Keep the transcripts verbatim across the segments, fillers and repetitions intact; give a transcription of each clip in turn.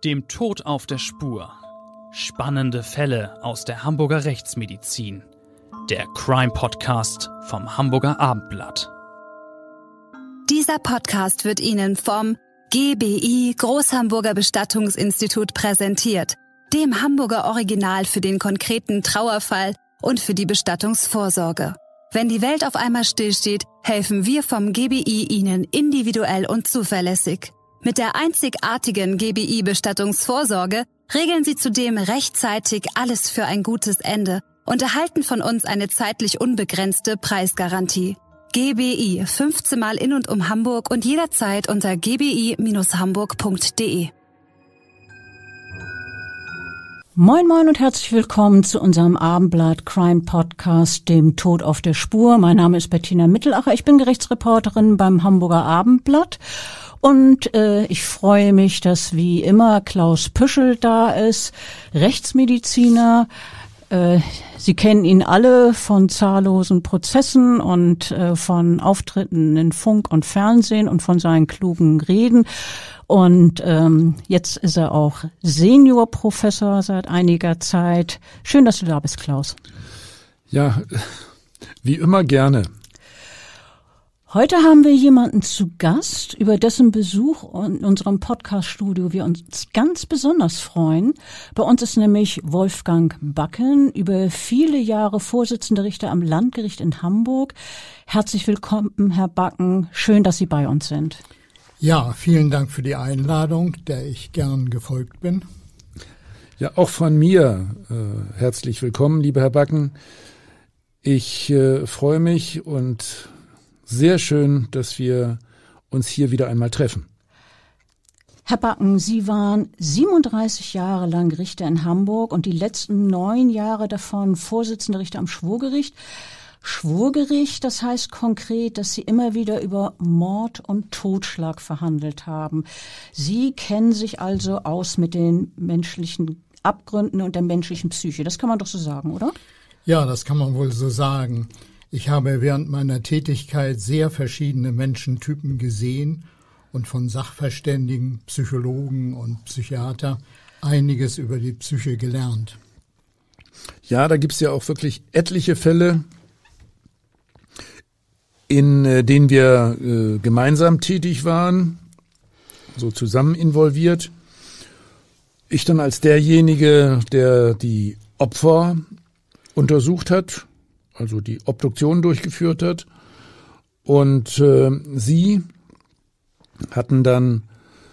Dem Tod auf der Spur. Spannende Fälle aus der Hamburger Rechtsmedizin. Der Crime-Podcast vom Hamburger Abendblatt. Dieser Podcast wird Ihnen vom G B I Großhamburger Bestattungsinstitut präsentiert, dem Hamburger Original für den konkreten Trauerfall und für die Bestattungsvorsorge. Wenn die Welt auf einmal stillsteht, helfen wir vom G B I Ihnen individuell und zuverlässig. Mit der einzigartigen G B I-Bestattungsvorsorge regeln Sie zudem rechtzeitig alles für ein gutes Ende und erhalten von uns eine zeitlich unbegrenzte Preisgarantie. G B I, fünfzehn Mal in und um Hamburg und jederzeit unter g b i Bindestrich hamburg punkt d e. Moin moin und herzlich willkommen zu unserem Abendblatt Crime Podcast, dem Tod auf der Spur. Mein Name ist Bettina Mittelacher, ich bin Gerichtsreporterin beim Hamburger Abendblatt. Und äh, ich freue mich, dass wie immer Klaus Püschel da ist, Rechtsmediziner. Äh, Sie kennen ihn alle von zahllosen Prozessen und äh, von Auftritten in Funk und Fernsehen und von seinen klugen Reden. Und ähm, jetzt ist er auch Seniorprofessor seit einiger Zeit. Schön, dass du da bist, Klaus. Ja, wie immer gerne. Heute haben wir jemanden zu Gast, über dessen Besuch in unserem Podcast-Studio wir uns ganz besonders freuen. Bei uns ist nämlich Wolfgang Backen, über viele Jahre Vorsitzender Richter am Landgericht in Hamburg. Herzlich willkommen, Herr Backen. Schön, dass Sie bei uns sind. Ja, vielen Dank für die Einladung, der ich gern gefolgt bin. Ja, auch von mir äh, herzlich willkommen, lieber Herr Backen. Ich äh, freue mich und sehr schön, dass wir uns hier wieder einmal treffen. Herr Backen, Sie waren siebenunddreißig Jahre lang Richter in Hamburg und die letzten neun Jahre davon Vorsitzender Richter am Schwurgericht. Schwurgericht, das heißt konkret, dass Sie immer wieder über Mord und Totschlag verhandelt haben. Sie kennen sich also aus mit den menschlichen Abgründen und der menschlichen Psyche. Das kann man doch so sagen, oder? Ja, das kann man wohl so sagen. Ich habe während meiner Tätigkeit sehr verschiedene Menschentypen gesehen und von Sachverständigen, Psychologen und Psychiater einiges über die Psyche gelernt. Ja, da gibt's ja auch wirklich etliche Fälle, in äh, denen wir äh, gemeinsam tätig waren, so zusammen involviert. Ich dann als derjenige, der die Opfer untersucht hat, also die Obduktion durchgeführt hat. Und äh, Sie hatten dann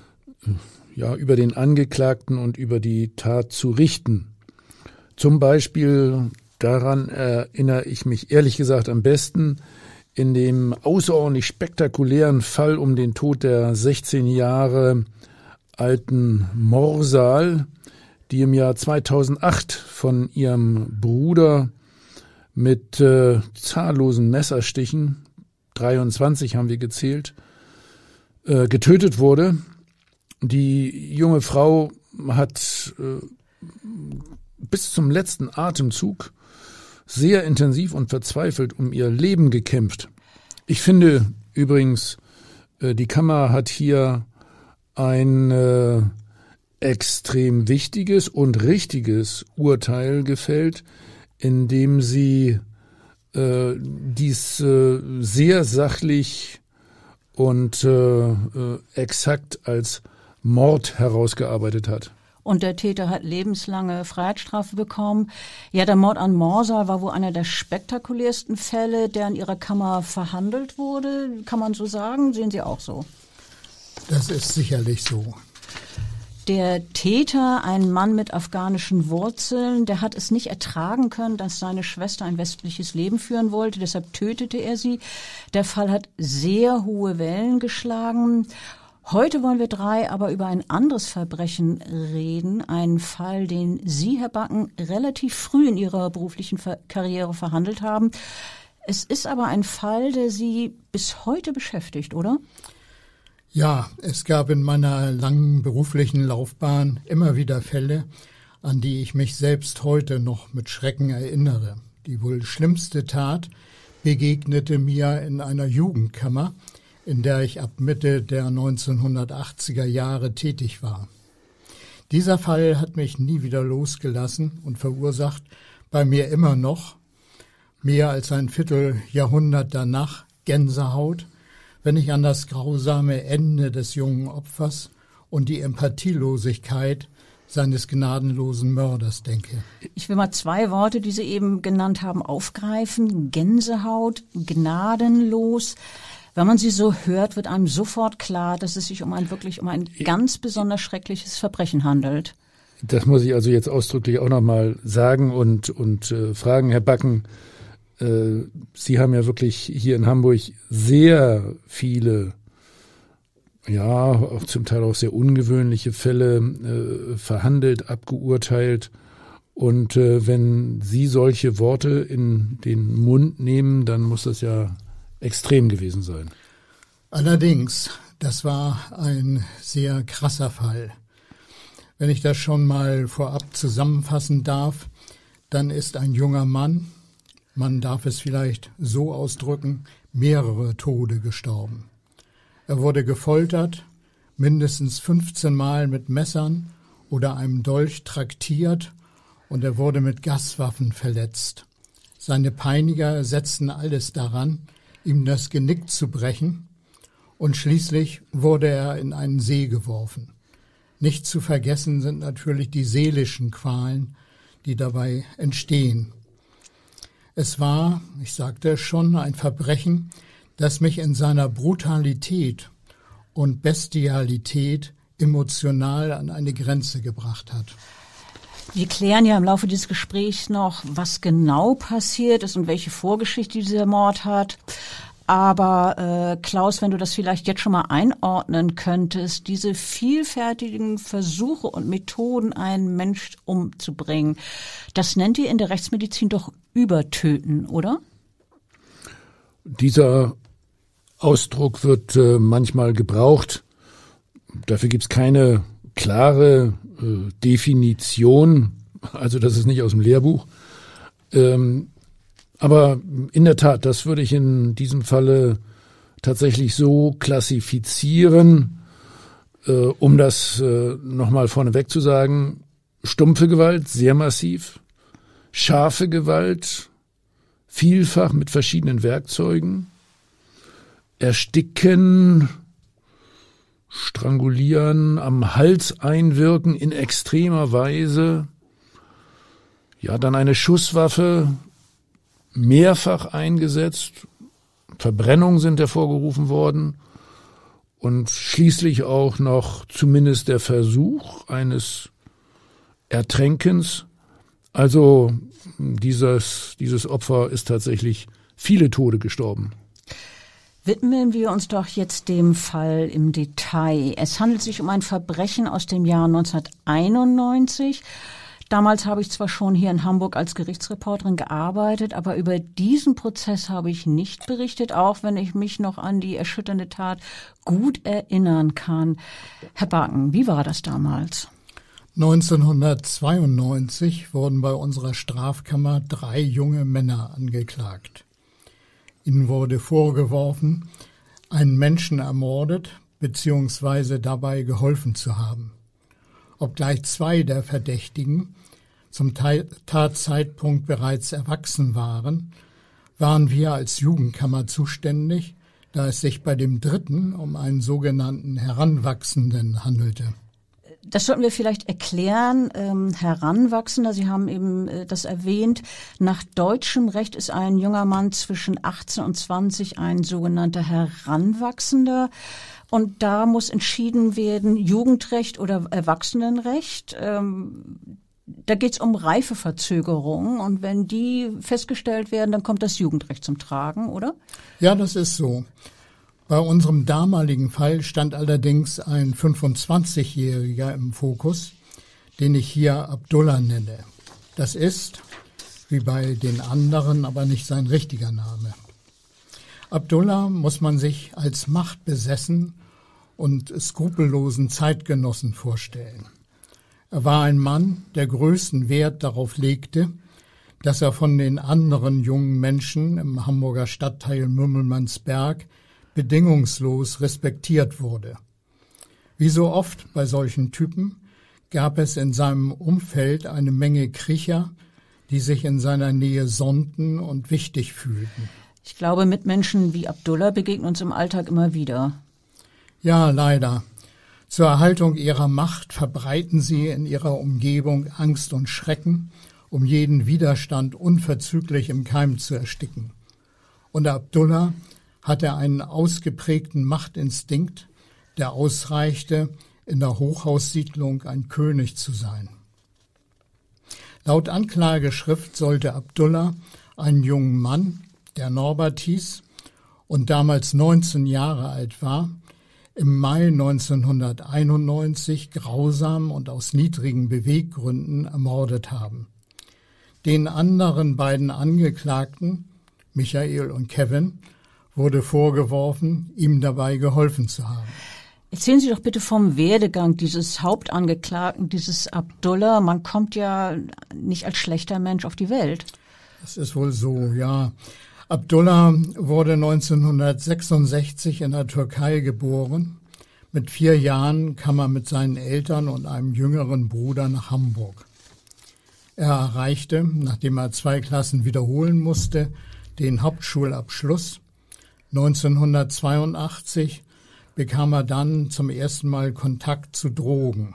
ja über den Angeklagten und über die Tat zu richten. Zum Beispiel, daran erinnere ich mich ehrlich gesagt am besten, in dem außerordentlich spektakulären Fall um den Tod der sechzehn Jahre alten Morsal, die im Jahr zweitausendacht von ihrem Bruder mit äh, zahllosen Messerstichen, dreiundzwanzig haben wir gezählt, äh, getötet wurde. Die junge Frau hat äh, bis zum letzten Atemzug sehr intensiv und verzweifelt um ihr Leben gekämpft. Ich finde übrigens, äh, die Kammer hat hier ein äh, extrem wichtiges und richtiges Urteil gefällt, indem sie äh, dies äh, sehr sachlich und äh, äh, exakt als Mord herausgearbeitet hat. Und der Täter hat lebenslange Freiheitsstrafe bekommen. Ja, der Mord an Morsal war wohl einer der spektakulärsten Fälle, der in Ihrer Kammer verhandelt wurde. Kann man so sagen? Sehen Sie auch so? Das ist sicherlich so. Der Täter, ein Mann mit afghanischen Wurzeln, der hat es nicht ertragen können, dass seine Schwester ein westliches Leben führen wollte. Deshalb tötete er sie. Der Fall hat sehr hohe Wellen geschlagen. Heute wollen wir drei aber über ein anderes Verbrechen reden. Einen Fall, den Sie, Herr Backen, relativ früh in Ihrer beruflichen Ver- Karriere verhandelt haben. Es ist aber ein Fall, der Sie bis heute beschäftigt, oder? Ja, es gab in meiner langen beruflichen Laufbahn immer wieder Fälle, an die ich mich selbst heute noch mit Schrecken erinnere. Die wohl schlimmste Tat begegnete mir in einer Jugendkammer, in der ich ab Mitte der neunzehnhundertachtziger Jahre tätig war. Dieser Fall hat mich nie wieder losgelassen und verursacht bei mir immer noch, mehr als ein Vierteljahrhundert danach, Gänsehaut, wenn ich an das grausame Ende des jungen Opfers und die Empathielosigkeit seines gnadenlosen Mörders denke. Ich will mal zwei Worte, die Sie eben genannt haben, aufgreifen. Gänsehaut, gnadenlos. Wenn man sie so hört, wird einem sofort klar, dass es sich um ein wirklich um ein ganz besonders schreckliches Verbrechen handelt. Das muss ich also jetzt ausdrücklich auch nochmal sagen und, und äh, fragen, Herr Backen. Äh, Sie haben ja wirklich hier in Hamburg sehr viele, ja, auch zum Teil auch sehr ungewöhnliche Fälle äh, verhandelt, abgeurteilt. Und äh, wenn Sie solche Worte in den Mund nehmen, dann muss das ja extrem gewesen sein. Allerdings, das war ein sehr krasser Fall. Wenn ich das schon mal vorab zusammenfassen darf, dann ist ein junger Mann, man darf es vielleicht so ausdrücken, mehrere Tode gestorben. Er wurde gefoltert, mindestens fünfzehn Mal mit Messern oder einem Dolch traktiert und er wurde mit Gaswaffen verletzt. Seine Peiniger setzten alles daran, ihm das Genick zu brechen, und schließlich wurde er in einen See geworfen. Nicht zu vergessen sind natürlich die seelischen Qualen, die dabei entstehen. Es war, ich sagte es schon, ein Verbrechen, das mich in seiner Brutalität und Bestialität emotional an eine Grenze gebracht hat. Wir klären ja im Laufe dieses Gesprächs noch, was genau passiert ist und welche Vorgeschichte dieser Mord hat. Aber äh, Klaus, wenn du das vielleicht jetzt schon mal einordnen könntest, diese vielfältigen Versuche und Methoden, einen Mensch umzubringen, das nennt ihr in der Rechtsmedizin doch Übertöten, oder? Dieser Ausdruck wird äh, manchmal gebraucht. Dafür gibt's keine klare äh, Definition, also das ist nicht aus dem Lehrbuch. Ähm, aber in der Tat, das würde ich in diesem Falle tatsächlich so klassifizieren, äh, um das äh, nochmal vorneweg zu sagen: stumpfe Gewalt, sehr massiv, scharfe Gewalt, vielfach mit verschiedenen Werkzeugen, Ersticken, Strangulieren, am Hals einwirken in extremer Weise, ja, dann eine Schusswaffe, mehrfach eingesetzt, Verbrennungen sind hervorgerufen worden und schließlich auch noch zumindest der Versuch eines Ertränkens. Also dieses, dieses Opfer ist tatsächlich viele Tode gestorben. Widmen wir uns doch jetzt dem Fall im Detail. Es handelt sich um ein Verbrechen aus dem Jahr neunzehnhunderteinundneunzig. Damals habe ich zwar schon hier in Hamburg als Gerichtsreporterin gearbeitet, aber über diesen Prozess habe ich nicht berichtet, auch wenn ich mich noch an die erschütternde Tat gut erinnern kann. Herr Backen, wie war das damals? neunzehnhundertzweiundneunzig wurden bei unserer Strafkammer drei junge Männer angeklagt. Ihnen wurde vorgeworfen, einen Menschen ermordet bzw. dabei geholfen zu haben. Obgleich zwei der Verdächtigen zum Tatzeitpunkt bereits erwachsen waren, waren wir als Jugendkammer zuständig, da es sich bei dem dritten um einen sogenannten Heranwachsenden handelte. Das sollten wir vielleicht erklären. Ähm, Heranwachsender, Sie haben eben äh, das erwähnt. Nach deutschem Recht ist ein junger Mann zwischen achtzehn und zwanzig ein sogenannter Heranwachsender. Und da muss entschieden werden, Jugendrecht oder Erwachsenenrecht. Ähm, da geht es um Reifeverzögerung. Und wenn die festgestellt werden, dann kommt das Jugendrecht zum Tragen, oder? Ja, das ist so. Bei unserem damaligen Fall stand allerdings ein fünfundzwanzigjähriger im Fokus, den ich hier Abdullah nenne. Das ist, wie bei den anderen, aber nicht sein richtiger Name. Abdullah muss man sich als machtbesessen und skrupellosen Zeitgenossen vorstellen. Er war ein Mann, der größten Wert darauf legte, dass er von den anderen jungen Menschen im Hamburger Stadtteil Mümmelmannsberg bedingungslos respektiert wurde. Wie so oft bei solchen Typen gab es in seinem Umfeld eine Menge Kriecher, die sich in seiner Nähe sonnten und wichtig fühlten. Ich glaube, Mitmenschen wie Abdullah begegnen uns im Alltag immer wieder. Ja, leider. Zur Erhaltung ihrer Macht verbreiten sie in ihrer Umgebung Angst und Schrecken, um jeden Widerstand unverzüglich im Keim zu ersticken. Und Abdullah hatte einen ausgeprägten Machtinstinkt, der ausreichte, in der Hochhaussiedlung ein König zu sein. Laut Anklageschrift sollte Abdullah einen jungen Mann, der Norbert hieß und damals neunzehn Jahre alt war, im Mai neunzehnhunderteinundneunzig grausam und aus niedrigen Beweggründen ermordet haben. Den anderen beiden Angeklagten, Michael und Kevin, wurde vorgeworfen, ihm dabei geholfen zu haben. Erzählen Sie doch bitte vom Werdegang dieses Hauptangeklagten, dieses Abdullah. Man kommt ja nicht als schlechter Mensch auf die Welt. Das ist wohl so, ja. Abdullah wurde neunzehnhundertsechsundsechzig in der Türkei geboren. Mit vier Jahren kam er mit seinen Eltern und einem jüngeren Bruder nach Hamburg. Er erreichte, nachdem er zwei Klassen wiederholen musste, den Hauptschulabschluss. neunzehnhundertzweiundachtzig bekam er dann zum ersten Mal Kontakt zu Drogen.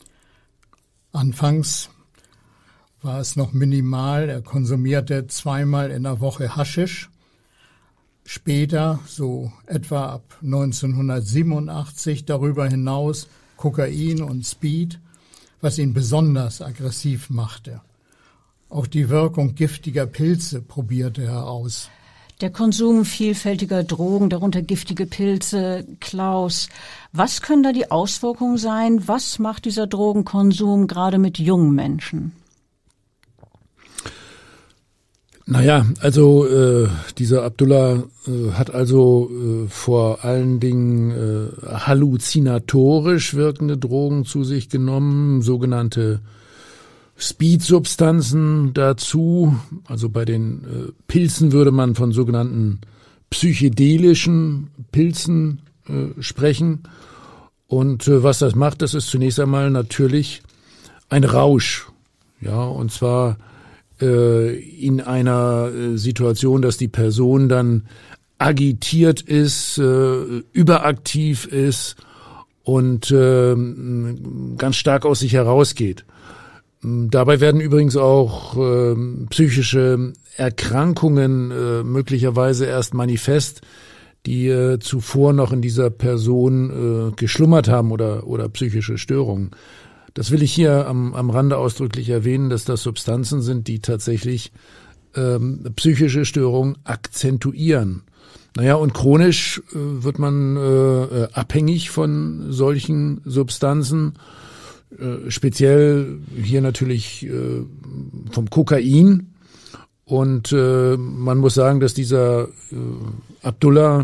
Anfangs war es noch minimal, er konsumierte zweimal in der Woche Haschisch. Später, so etwa ab neunzehnhundertsiebenundachtzig, darüber hinaus Kokain und Speed, was ihn besonders aggressiv machte. Auch die Wirkung giftiger Pilze probierte er aus. Der Konsum vielfältiger Drogen, darunter giftige Pilze. Klaus, was können da die Auswirkungen sein? Was macht dieser Drogenkonsum gerade mit jungen Menschen? Naja, also äh, dieser Abdullah äh, hat also äh, vor allen Dingen äh, halluzinatorisch wirkende Drogen zu sich genommen, sogenannte Speed-Substanzen dazu. Also bei den äh, Pilzen würde man von sogenannten psychedelischen Pilzen äh, sprechen. Und äh, was das macht, das ist zunächst einmal natürlich ein Rausch. Ja, und zwar in einer Situation, dass die Person dann agitiert ist, überaktiv ist und ganz stark aus sich herausgeht. Dabei werden übrigens auch psychische Erkrankungen möglicherweise erst manifest, die zuvor noch in dieser Person geschlummert haben oder, oder psychische Störungen. Das will ich hier am, am Rande ausdrücklich erwähnen, dass das Substanzen sind, die tatsächlich ähm, psychische Störungen akzentuieren. Naja, und chronisch äh, wird man äh, abhängig von solchen Substanzen, äh, speziell hier natürlich äh, vom Kokain. Und äh, man muss sagen, dass dieser äh, Abdullah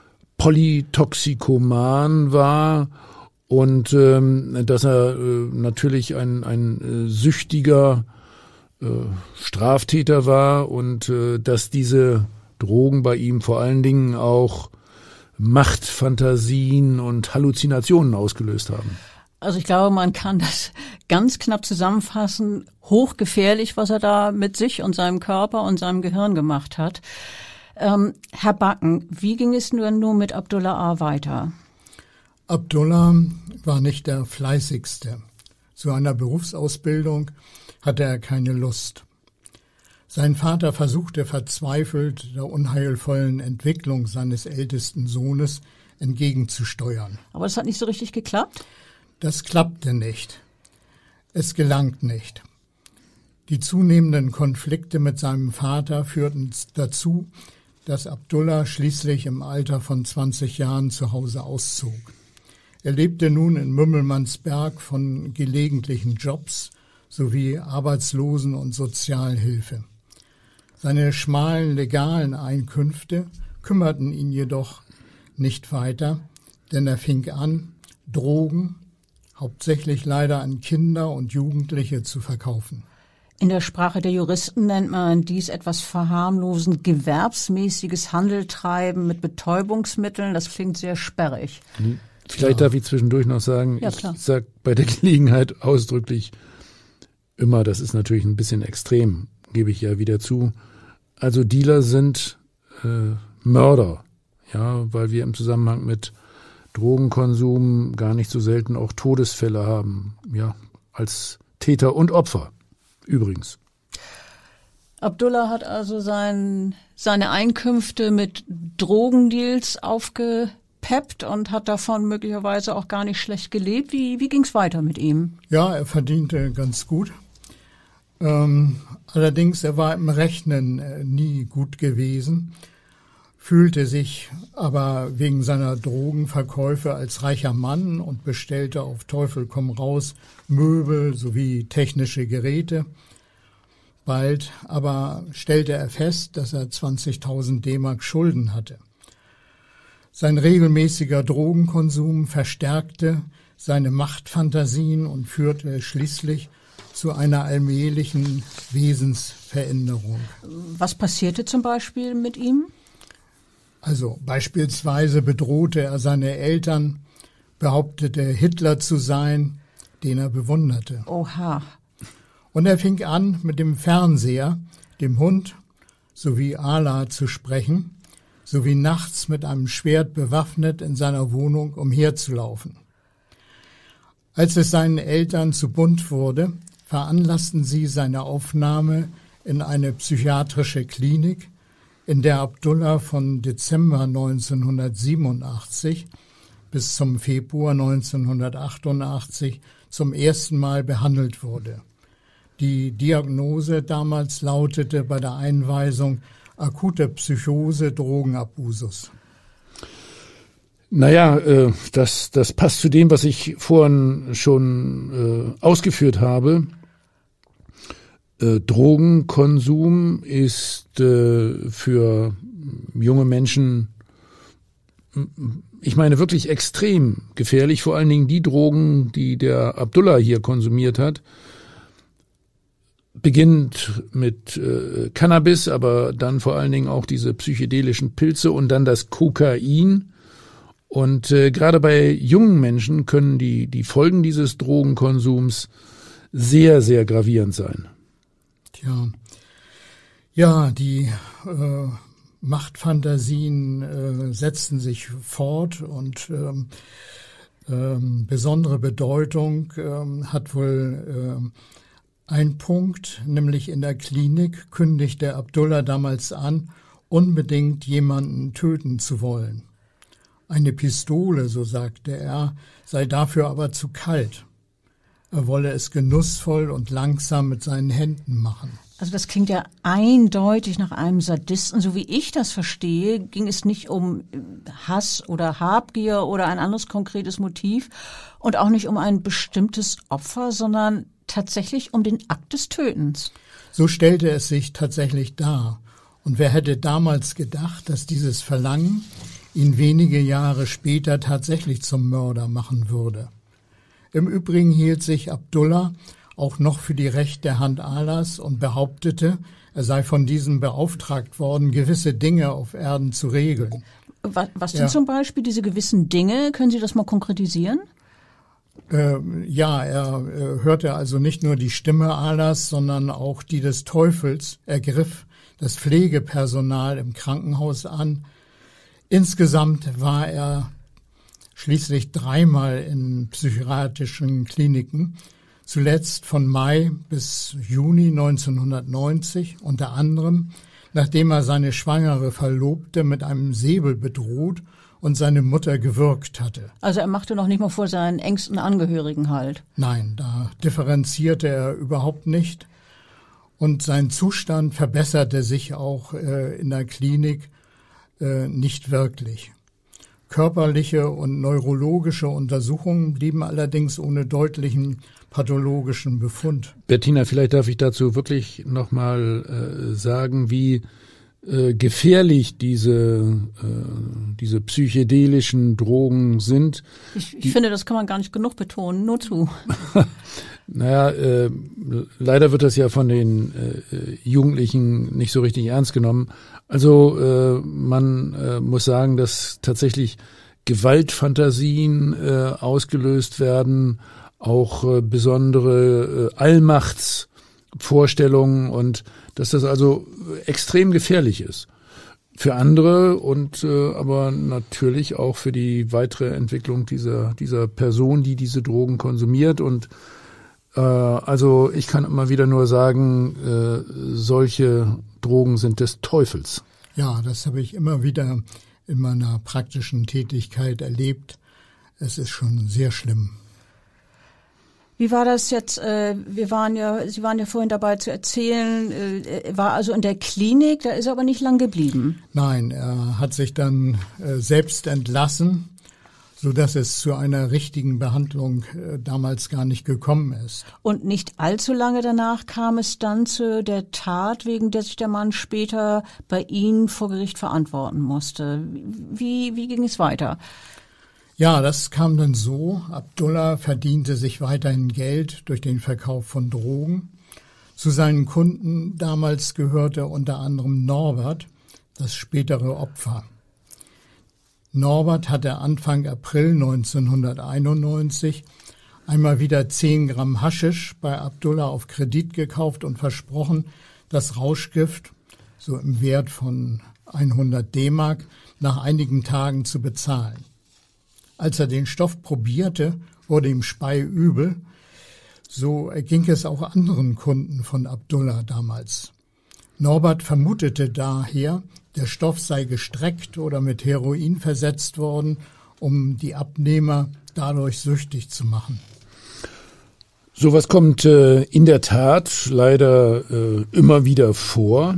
Polytoxikoman war, und ähm, dass er äh, natürlich ein, ein äh, süchtiger äh, Straftäter war und äh, dass diese Drogen bei ihm vor allen Dingen auch Machtfantasien und Halluzinationen ausgelöst haben. Also ich glaube, man kann das ganz knapp zusammenfassen. Hochgefährlich, was er da mit sich und seinem Körper und seinem Gehirn gemacht hat. Ähm, Herr Backen, wie ging es nur, nur mit Abdullah A. weiter? Abdullah war nicht der Fleißigste. Zu einer Berufsausbildung hatte er keine Lust. Sein Vater versuchte verzweifelt, der unheilvollen Entwicklung seines ältesten Sohnes entgegenzusteuern. Aber das hat nicht so richtig geklappt? Das klappte nicht. Es gelang nicht. Die zunehmenden Konflikte mit seinem Vater führten dazu, dass Abdullah schließlich im Alter von zwanzig Jahren zu Hause auszog. Er lebte nun in Mümmelmannsberg von gelegentlichen Jobs sowie Arbeitslosen- und Sozialhilfe. Seine schmalen legalen Einkünfte kümmerten ihn jedoch nicht weiter, denn er fing an, Drogen, hauptsächlich leider an Kinder und Jugendliche, zu verkaufen. In der Sprache der Juristen nennt man dies etwas verharmlosend gewerbsmäßiges Handeltreiben mit Betäubungsmitteln. Das klingt sehr sperrig. Vielleicht ja. darf ich zwischendurch noch sagen, Ja, ich klar. sage bei der Gelegenheit ausdrücklich immer, das ist natürlich ein bisschen extrem, gebe ich ja wieder zu. Also Dealer sind äh, Mörder, ja, weil wir im Zusammenhang mit Drogenkonsum gar nicht so selten auch Todesfälle haben, ja, als Täter und Opfer, übrigens. Abdullah hat also sein, seine Einkünfte mit Drogendeals aufgepeppt und hat davon möglicherweise auch gar nicht schlecht gelebt. Wie, wie ging's weiter mit ihm? Ja, er verdiente ganz gut. Ähm, allerdings, er war im Rechnen äh, nie gut gewesen, fühlte sich aber wegen seiner Drogenverkäufe als reicher Mann und bestellte auf Teufel komm raus Möbel sowie technische Geräte. Bald aber stellte er fest, dass er zwanzigtausend D-Mark Schulden hatte. Sein regelmäßiger Drogenkonsum verstärkte seine Machtfantasien und führte schließlich zu einer allmählichen Wesensveränderung. Was passierte zum Beispiel mit ihm? Also beispielsweise bedrohte er seine Eltern, behauptete Hitler zu sein, den er bewunderte. Oha. Und er fing an, mit dem Fernseher, dem Hund sowie Allah zu sprechen, sowie nachts mit einem Schwert bewaffnet in seiner Wohnung umherzulaufen. Als es seinen Eltern zu bunt wurde, veranlassten sie seine Aufnahme in eine psychiatrische Klinik, in der Abdullah von Dezember neunzehnhundertsiebenundachtzig bis zum Februar neunzehnhundertachtundachtzig zum ersten Mal behandelt wurde. Die Diagnose damals lautete bei der Einweisung akute Psychose Drogenabusus. Naja, äh, das, das passt zu dem, was ich vorhin schon äh, ausgeführt habe. Äh, Drogenkonsum ist äh, für junge Menschen, ich meine, wirklich extrem gefährlich. Vor allen Dingen die Drogen, die der Abdullah hier konsumiert hat. Beginnt mit äh, Cannabis, aber dann vor allen Dingen auch diese psychedelischen Pilze und dann das Kokain. Und äh, gerade bei jungen Menschen können die, die Folgen dieses Drogenkonsums sehr, sehr gravierend sein. Tja, ja, die äh, Machtfantasien äh, setzten sich fort und ähm, ähm, besondere Bedeutung ähm, hat wohl äh, ein Punkt, nämlich in der Klinik kündigte Abdullah damals an, unbedingt jemanden töten zu wollen. Eine Pistole, so sagte er, sei dafür aber zu kalt. Er wolle es genussvoll und langsam mit seinen Händen machen. Also das klingt ja eindeutig nach einem Sadisten. So wie ich das verstehe, ging es nicht um Hass oder Habgier oder ein anderes konkretes Motiv und auch nicht um ein bestimmtes Opfer, sondern tatsächlich um den Akt des Tötens. So stellte es sich tatsächlich dar. Und wer hätte damals gedacht, dass dieses Verlangen ihn wenige Jahre später tatsächlich zum Mörder machen würde. Im Übrigen hielt sich Abdullah auch noch für die rechte Hand Allahs und behauptete, er sei von diesem beauftragt worden, gewisse Dinge auf Erden zu regeln. Was, was denn Ja. zum Beispiel diese gewissen Dinge? Können Sie das mal konkretisieren? Äh, ja, er äh, hörte also nicht nur die Stimme Allahs, sondern auch die des Teufels. Er griff das Pflegepersonal im Krankenhaus an. Insgesamt war er schließlich dreimal in psychiatrischen Kliniken, zuletzt von Mai bis Juni neunzehnhundertneunzig, unter anderem, nachdem er seine schwangere Verlobte mit einem Säbel bedroht und seine Mutter gewürgt hatte. Also er machte noch nicht mal vor seinen engsten Angehörigen halt. Nein, da differenzierte er überhaupt nicht. Und sein Zustand verbesserte sich auch äh, in der Klinik äh, nicht wirklich. Körperliche und neurologische Untersuchungen blieben allerdings ohne deutlichen pathologischen Befund. Bettina, vielleicht darf ich dazu wirklich nochmal äh, sagen, wie äh, gefährlich diese, äh, diese psychedelischen Drogen sind. Ich, ich finde, das kann man gar nicht genug betonen, nur zu. Naja, äh, leider wird das ja von den äh, Jugendlichen nicht so richtig ernst genommen. Also äh, man äh, muss sagen, dass tatsächlich Gewaltfantasien äh, ausgelöst werden, auch äh, besondere äh, Allmachtsvorstellungen und dass das also extrem gefährlich ist für andere und äh, aber natürlich auch für die weitere Entwicklung dieser dieser Person, die diese Drogen konsumiert. Und äh, also ich kann immer wieder nur sagen, äh, solche Drogen sind des Teufels. Ja, das habe ich immer wieder in meiner praktischen Tätigkeit erlebt. Es ist schon sehr schlimm. Wie war das jetzt? Äh, wir waren ja, Sie waren ja vorhin dabei zu erzählen, äh, er war also in der Klinik, da ist er aber nicht lang geblieben. Nein, er hat sich dann äh, selbst entlassen, so dass es zu einer richtigen Behandlung äh, damals gar nicht gekommen ist. Und nicht allzu lange danach kam es dann zu der Tat, wegen der sich der Mann später bei Ihnen vor Gericht verantworten musste. Wie, wie ging es weiter? Ja, das kam dann so. Abdullah verdiente sich weiterhin Geld durch den Verkauf von Drogen. Zu seinen Kunden damals gehörte unter anderem Norbert, das spätere Opfer. Norbert hatte Anfang April neunzehnhunderteinundneunzig einmal wieder zehn Gramm Haschisch bei Abdullah auf Kredit gekauft und versprochen, das Rauschgift, so im Wert von hundert D-Mark, nach einigen Tagen zu bezahlen. Als er den Stoff probierte, wurde ihm speiübel. So ging es auch anderen Kunden von Abdullah damals. Norbert vermutete daher, der Stoff sei gestreckt oder mit Heroin versetzt worden, um die Abnehmer dadurch süchtig zu machen. Sowas kommt äh, in der Tat leider äh, immer wieder vor.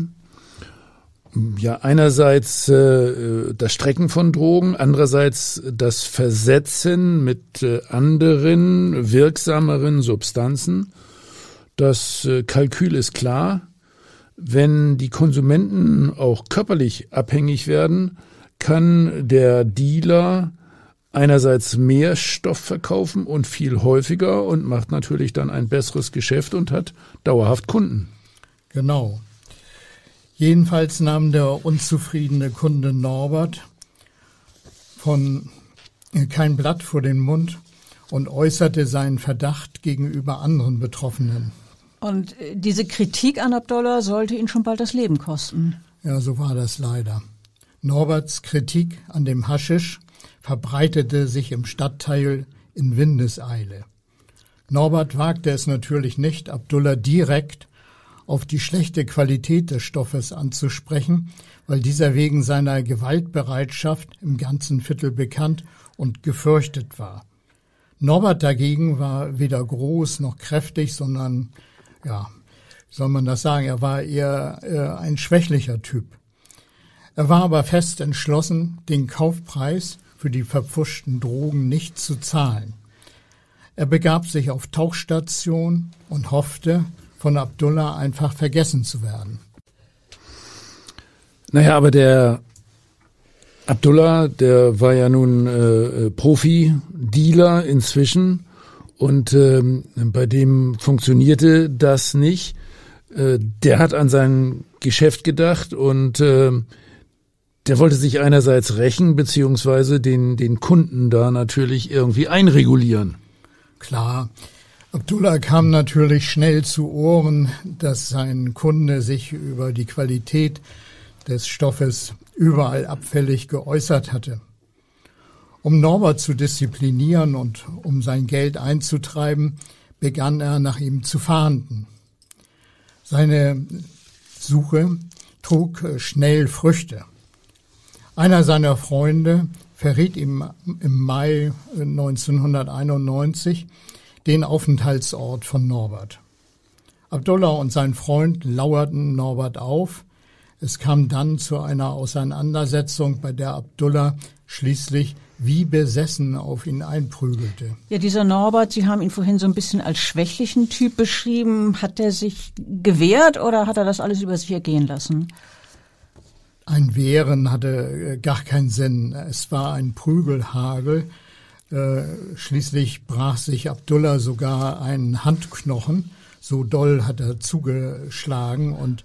Ja, einerseits äh, das Strecken von Drogen, andererseits das Versetzen mit äh, anderen, wirksameren Substanzen. Das äh, Kalkül ist klar. Wenn die Konsumenten auch körperlich abhängig werden, kann der Dealer einerseits mehr Stoff verkaufen und viel häufiger und macht natürlich dann ein besseres Geschäft und hat dauerhaft Kunden. Genau. Jedenfalls nahm der unzufriedene Kunde Norbert von kein Blatt vor den Mund und äußerte seinen Verdacht gegenüber anderen Betroffenen. Und diese Kritik an Abdullah sollte ihn schon bald das Leben kosten. Ja, so war das leider. Norberts Kritik an dem Haschisch verbreitete sich im Stadtteil in Windeseile. Norbert wagte es natürlich nicht, Abdullah direkt auf die schlechte Qualität des Stoffes anzusprechen, weil dieser wegen seiner Gewaltbereitschaft im ganzen Viertel bekannt und gefürchtet war. Norbert dagegen war weder groß noch kräftig, sondern, ja, wie soll man das sagen, er war eher äh, ein schwächlicher Typ. Er war aber fest entschlossen, den Kaufpreis für die verpfuschten Drogen nicht zu zahlen. Er begab sich auf Tauchstation und hoffte, von Abdullah einfach vergessen zu werden. Naja, aber der Abdullah, der war ja nun äh, Profi-Dealer inzwischen und ähm, bei dem funktionierte das nicht. Äh, der hat an sein Geschäft gedacht und äh, der wollte sich einerseits rächen, beziehungsweise den, den Kunden da natürlich irgendwie einregulieren. Klar, Abdullah kam natürlich schnell zu Ohren, dass sein Kunde sich über die Qualität des Stoffes überall abfällig geäußert hatte. Um Norbert zu disziplinieren und um sein Geld einzutreiben, begann er nach ihm zu fahnden. Seine Suche trug schnell Früchte. Einer seiner Freunde verriet ihm im Mai neunzehnhunderteinundneunzig den Aufenthaltsort von Norbert. Abdullah und sein Freund lauerten Norbert auf. Es kam dann zu einer Auseinandersetzung, bei der Abdullah schließlich wie besessen auf ihn einprügelte. Ja, dieser Norbert, Sie haben ihn vorhin so ein bisschen als schwächlichen Typ beschrieben. Hat er sich gewehrt oder hat er das alles über sich ergehen lassen? Ein Wehren hatte gar keinen Sinn. Es war ein Prügelhagel. Schließlich brach sich Abdullah sogar einen Handknochen. So doll hat er zugeschlagen und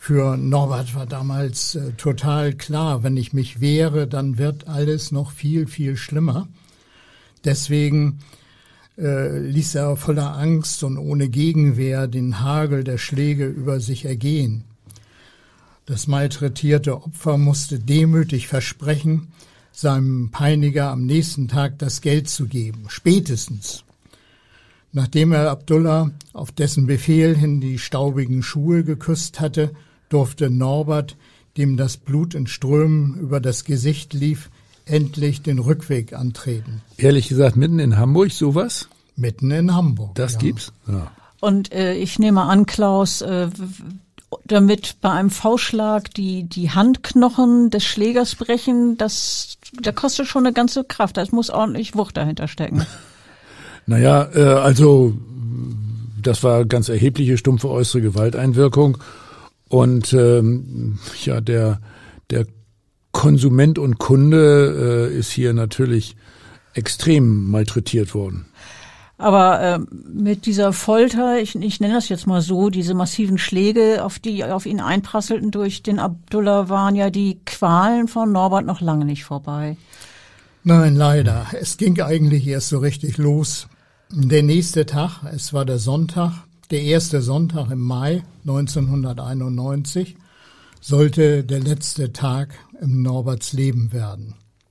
Für Norbert war damals äh, total klar, wenn ich mich wehre, dann wird alles noch viel, viel schlimmer. Deswegen äh, ließ er voller Angst und ohne Gegenwehr den Hagel der Schläge über sich ergehen. Das malträtierte Opfer musste demütig versprechen, seinem Peiniger am nächsten Tag das Geld zu geben, spätestens. Nachdem er Abdullah auf dessen Befehl hin die staubigen Schuhe geküsst hatte, durfte Norbert, dem das Blut in Strömen über das Gesicht lief, endlich den Rückweg antreten. Ehrlich gesagt, mitten in Hamburg sowas? Mitten in Hamburg. Das ja. gibt's? Ja. Und äh, ich nehme an, Klaus, äh, damit bei einem Faustschlag die die Handknochen des Schlägers brechen, das da kostet schon eine ganze Kraft. Das muss ordentlich Wucht dahinter stecken. Naja, äh, also das war ganz erhebliche stumpfe äußere Gewalteinwirkung. Und ähm, ja, der der Konsument und Kunde äh, ist hier natürlich extrem malträtiert worden. Aber äh, mit dieser Folter, ich, ich nenne das jetzt mal so, diese massiven Schläge, auf die auf ihn einprasselten durch den Abdullah, waren ja die Qualen von Norbert noch lange nicht vorbei. Nein, leider. Es ging eigentlich erst so richtig los. Der nächste Tag, es war der Sonntag, der erste Sonntag im Mai neunzehnhunderteinundneunzig, sollte der letzte Tag im Norberts Leben werden.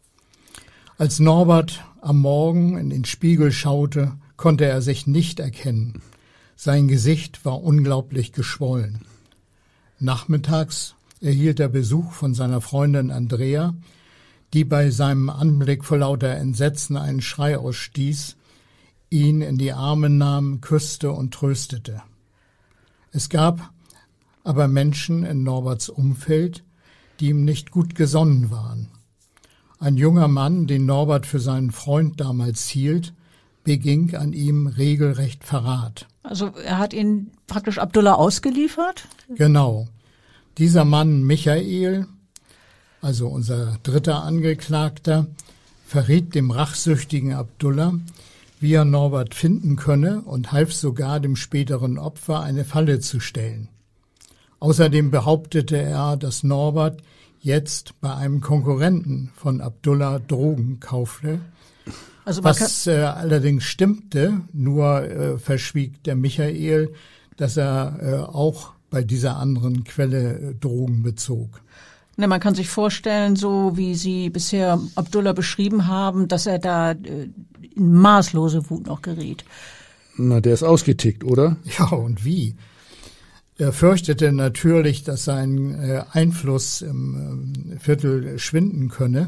Als Norbert am Morgen in den Spiegel schaute, konnte er sich nicht erkennen. Sein Gesicht war unglaublich geschwollen. Nachmittags erhielt er Besuch von seiner Freundin Andrea, die bei seinem Anblick vor lauter Entsetzen einen Schrei ausstieß, ihn in die Arme nahm, küsste und tröstete. Es gab aber Menschen in Norberts Umfeld, die ihm nicht gut gesonnen waren. Ein junger Mann, den Norbert für seinen Freund damals hielt, beging an ihm regelrecht Verrat. Also er hat ihn praktisch Abdullah ausgeliefert? Genau. Dieser Mann Michael, also unser dritter Angeklagter, verriet dem rachsüchtigen Abdullah, wie er Norbert finden könne, und half sogar dem späteren Opfer eine Falle zu stellen. Außerdem behauptete er, dass Norbert jetzt bei einem Konkurrenten von Abdullah Drogen kaufte, also was äh, allerdings stimmte, nur äh, verschwieg der Michael, dass er äh, auch bei dieser anderen Quelle äh, Drogen bezog. Ne, man kann sich vorstellen, so wie Sie bisher Abdullah beschrieben haben, dass er da äh, in maßlose Wut noch geriet. Na, der ist ausgetickt, oder? Ja, und wie? Er fürchtete natürlich, dass sein äh, Einfluss im äh, Viertel schwinden könne.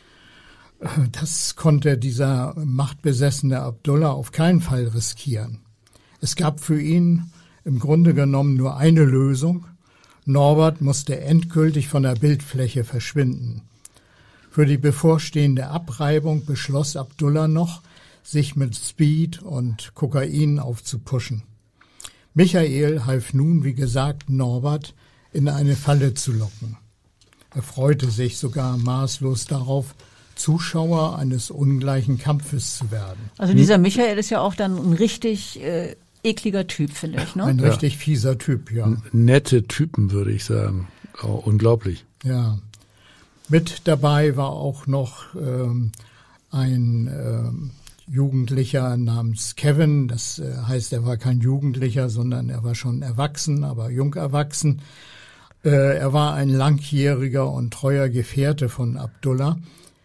Das konnte dieser machtbesessene Abdullah auf keinen Fall riskieren. Es gab für ihn im Grunde genommen nur eine Lösung. Norbert musste endgültig von der Bildfläche verschwinden. Für die bevorstehende Abreibung beschloss Abdullah noch, sich mit Speed und Kokain aufzupuschen. Michael half nun, wie gesagt, Norbert in eine Falle zu locken. Er freute sich sogar maßlos darauf, Zuschauer eines ungleichen Kampfes zu werden. Also dieser Michael ist ja auch dann ein richtig äh, ekliger Typ, finde ich, ne? Ein Ja. richtig fieser Typ, ja. N- Nette Typen, würde ich sagen. Oh, unglaublich. Ja. Mit dabei war auch noch ähm, ein ähm, Jugendlicher namens Kevin. Das äh, heißt, er war kein Jugendlicher, sondern er war schon erwachsen, aber jung erwachsen. Äh, er war ein langjähriger und treuer Gefährte von Abdullah.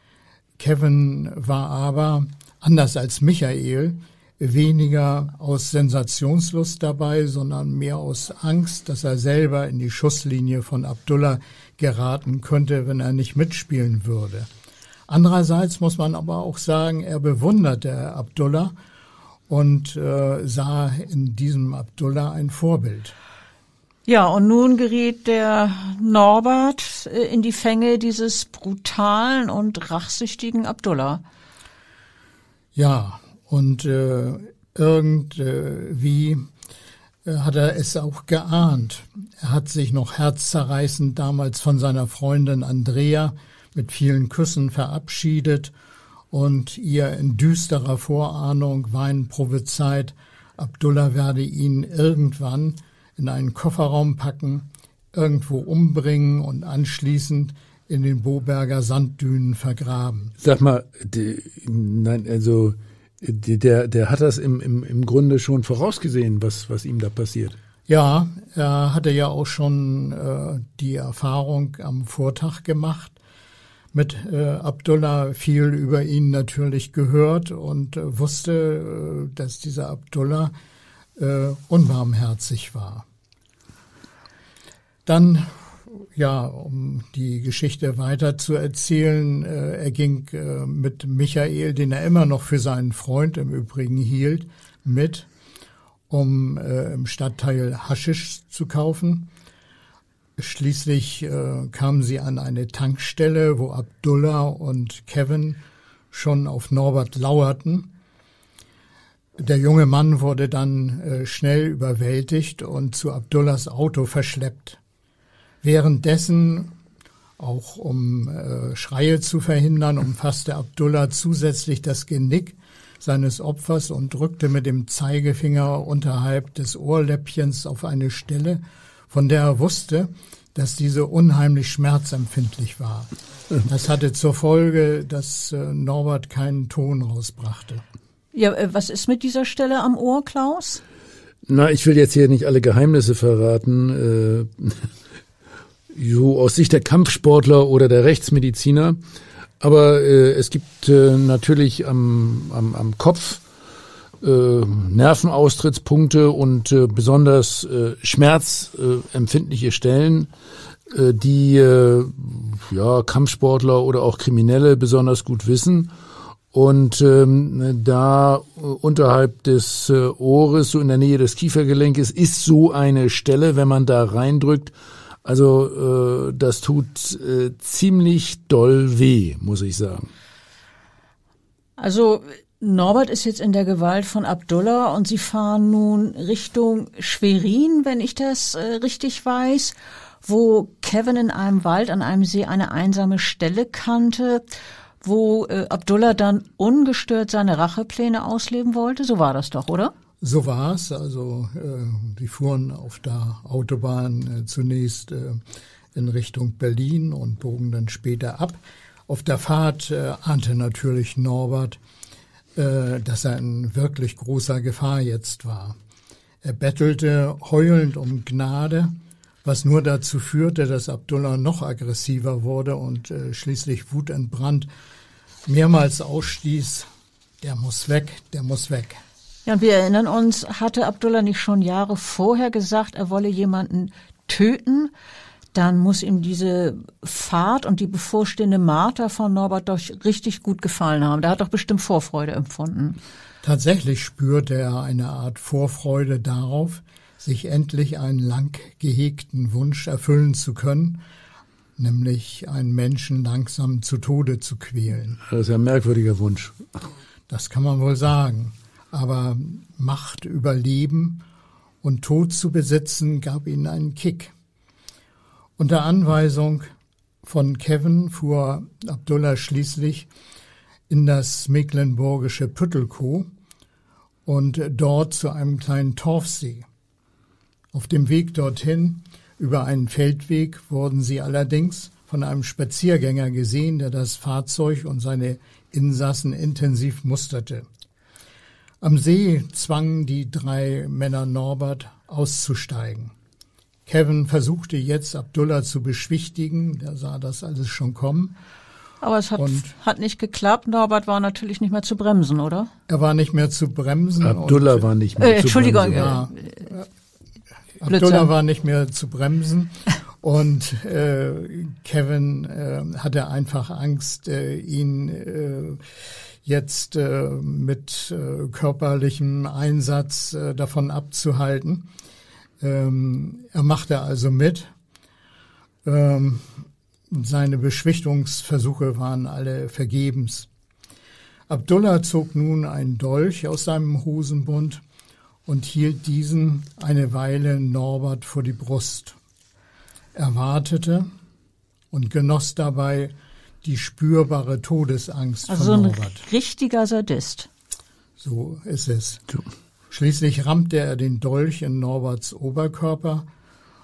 Kevin war aber, anders als Michael, weniger aus Sensationslust dabei, sondern mehr aus Angst, dass er selber in die Schusslinie von Abdullah geraten könnte, wenn er nicht mitspielen würde. Andererseits muss man aber auch sagen, er bewunderte Abdullah und äh, sah in diesem Abdullah ein Vorbild. Ja, und nun geriet der Norbert äh, in die Fänge dieses brutalen und rachsüchtigen Abdullah. Ja, und äh, irgendwie äh, hat er es auch geahnt. Er hat sich noch herzzerreißend damals von seiner Freundin Andrea mit vielen Küssen verabschiedet und ihr in düsterer Vorahnung weinend prophezeit, Abdullah werde ihn irgendwann in einen Kofferraum packen, irgendwo umbringen und anschließend in den Boberger Sanddünen vergraben. Sag mal, die, nein, also die, der, der hat das im, im, im Grunde schon vorausgesehen, was, was ihm da passiert. Ja, er hatte ja auch schon äh, die Erfahrung am Vortag gemacht. Mit äh, Abdullah viel über ihn natürlich gehört und äh, wusste, äh, dass dieser Abdullah äh, unbarmherzig war. Dann, ja, um die Geschichte weiter zu erzählen, äh, er ging äh, mit Michael, den er immer noch für seinen Freund im Übrigen hielt, mit, um äh, im Stadtteil Haschisch zu kaufen. Schließlich äh, kamen sie an eine Tankstelle, wo Abdullah und Kevin schon auf Norbert lauerten. Der junge Mann wurde dann äh, schnell überwältigt und zu Abdullahs Auto verschleppt. Währenddessen, auch um äh, Schreie zu verhindern, umfasste Abdullah zusätzlich das Genick seines Opfers und drückte mit dem Zeigefinger unterhalb des Ohrläppchens auf eine Stelle, von der er wusste, dass diese unheimlich schmerzempfindlich war. Das hatte zur Folge, dass äh, Norbert keinen Ton rausbrachte. Ja, äh, was ist mit dieser Stelle am Ohr, Klaus? Na, ich will jetzt hier nicht alle Geheimnisse verraten. Äh, so aus Sicht der Kampfsportler oder der Rechtsmediziner. Aber äh, es gibt äh, natürlich am, am, am Kopf äh, Nervenaustrittspunkte und äh, besonders äh, schmerzempfindliche Stellen, äh, die äh, ja, Kampfsportler oder auch Kriminelle besonders gut wissen. Und ähm, da äh, unterhalb des äh, Ohres, so in der Nähe des Kiefergelenkes, ist so eine Stelle, wenn man da reindrückt. Also äh, das tut äh, ziemlich doll weh, muss ich sagen. Also Norbert ist jetzt in der Gewalt von Abdullah und sie fahren nun Richtung Schwerin, wenn ich das äh, richtig weiß, wo Kevin in einem Wald an einem See eine einsame Stelle kannte, wo äh, Abdullah dann ungestört seine Rachepläne ausleben wollte. So war das doch, oder? So war es. Also äh, die fuhren auf der Autobahn äh, zunächst äh, in Richtung Berlin und bogen dann später ab. Auf der Fahrt äh, ahnte natürlich Norbert, äh, dass er in wirklich großer Gefahr jetzt war. Er bettelte heulend um Gnade, was nur dazu führte, dass Abdullah noch aggressiver wurde und äh, schließlich wutentbrannt mehrmals ausstieß, der muss weg, der muss weg. Ja, und wir erinnern uns, hatte Abdullah nicht schon Jahre vorher gesagt, er wolle jemanden töten? Dann muss ihm diese Fahrt und die bevorstehende Marter von Norbert doch richtig gut gefallen haben. Da hat doch bestimmt Vorfreude empfunden. Tatsächlich spürte er eine Art Vorfreude darauf, sich endlich einen lang gehegten Wunsch erfüllen zu können, nämlich einen Menschen langsam zu Tode zu quälen. Das ist ja ein merkwürdiger Wunsch. Das kann man wohl sagen. Aber Macht über Leben und Tod zu besitzen, gab ihnen einen Kick. Unter Anweisung von Kevin fuhr Abdullah schließlich in das mecklenburgische Püttelkow und dort zu einem kleinen Torfsee. Auf dem Weg dorthin, über einen Feldweg, wurden sie allerdings von einem Spaziergänger gesehen, der das Fahrzeug und seine Insassen intensiv musterte. Am See zwangen die drei Männer Norbert auszusteigen. Kevin versuchte jetzt, Abdullah zu beschwichtigen, der sah das alles schon kommen. Aber es hat, und hat nicht geklappt. Norbert war natürlich nicht mehr zu bremsen, oder? Er war nicht mehr zu bremsen. Abdullah und, war nicht mehr äh, zu Entschuldigung, bremsen. Ja, Abdullah war nicht mehr zu bremsen und äh, Kevin äh, hatte einfach Angst, äh, ihn äh, jetzt äh, mit äh, körperlichem Einsatz äh, davon abzuhalten. Ähm, er machte also mit. Ähm, seine Beschwichtigungsversuche waren alle vergebens. Abdullah zog nun einen Dolch aus seinem Hosenbund und hielt diesen eine Weile Norbert vor die Brust. Er wartete und genoss dabei die spürbare Todesangst also von so ein Norbert. Richtiger Sadist. So ist es. Schließlich rammte er den Dolch in Norberts Oberkörper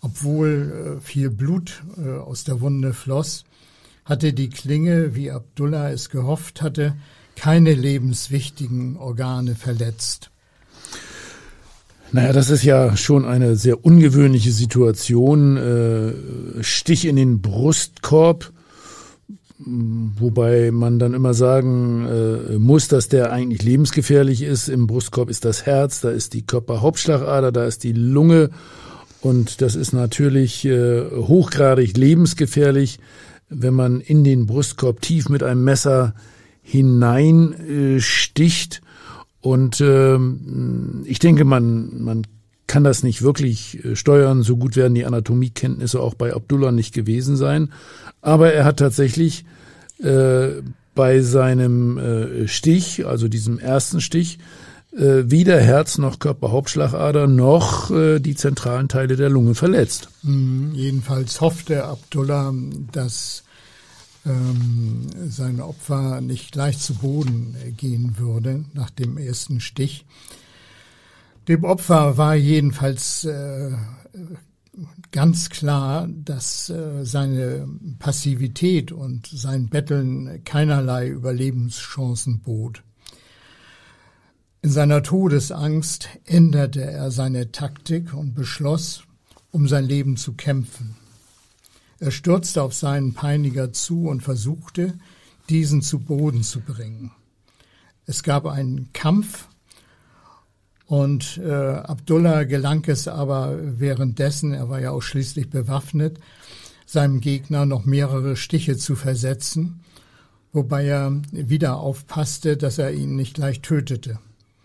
Obwohl äh, viel Blut äh, aus der Wunde floss, hatte die Klinge, wie Abdullah es gehofft hatte, keine lebenswichtigen Organe verletzt. Naja, das ist ja schon eine sehr ungewöhnliche Situation. Äh, Stich in den Brustkorb, wobei man dann immer sagen äh, muss, dass der eigentlich lebensgefährlich ist. Im Brustkorb ist das Herz, da ist die Körperhauptschlagader, da ist die Lunge und das ist natürlich äh, hochgradig lebensgefährlich, wenn man in den Brustkorb tief mit einem Messer hineinsticht. Äh, und äh, ich denke, man, man kann das nicht wirklich äh, steuern. So gut werden die Anatomiekenntnisse auch bei Abdullah nicht gewesen sein. Aber er hat tatsächlich äh, bei seinem äh, Stich, also diesem ersten Stich, äh, weder Herz noch Körperhauptschlagader noch äh, die zentralen Teile der Lunge verletzt. Mhm, jedenfalls hoffte Abdullah, dass ähm, sein Opfer nicht gleich zu Boden gehen würde nach dem ersten Stich. Dem Opfer war jedenfalls äh, ganz klar, dass äh, seine Passivität und sein Betteln keinerlei Überlebenschancen bot. In seiner Todesangst änderte er seine Taktik und beschloss, um sein Leben zu kämpfen. Er stürzte auf seinen Peiniger zu und versuchte, diesen zu Boden zu bringen. Es gab einen Kampf und äh, Abdullah gelang es aber währenddessen, er war ja auch schließlich bewaffnet, seinem Gegner noch mehrere Stiche zu versetzen, wobei er wieder aufpasste, dass er ihn nicht gleich tötete.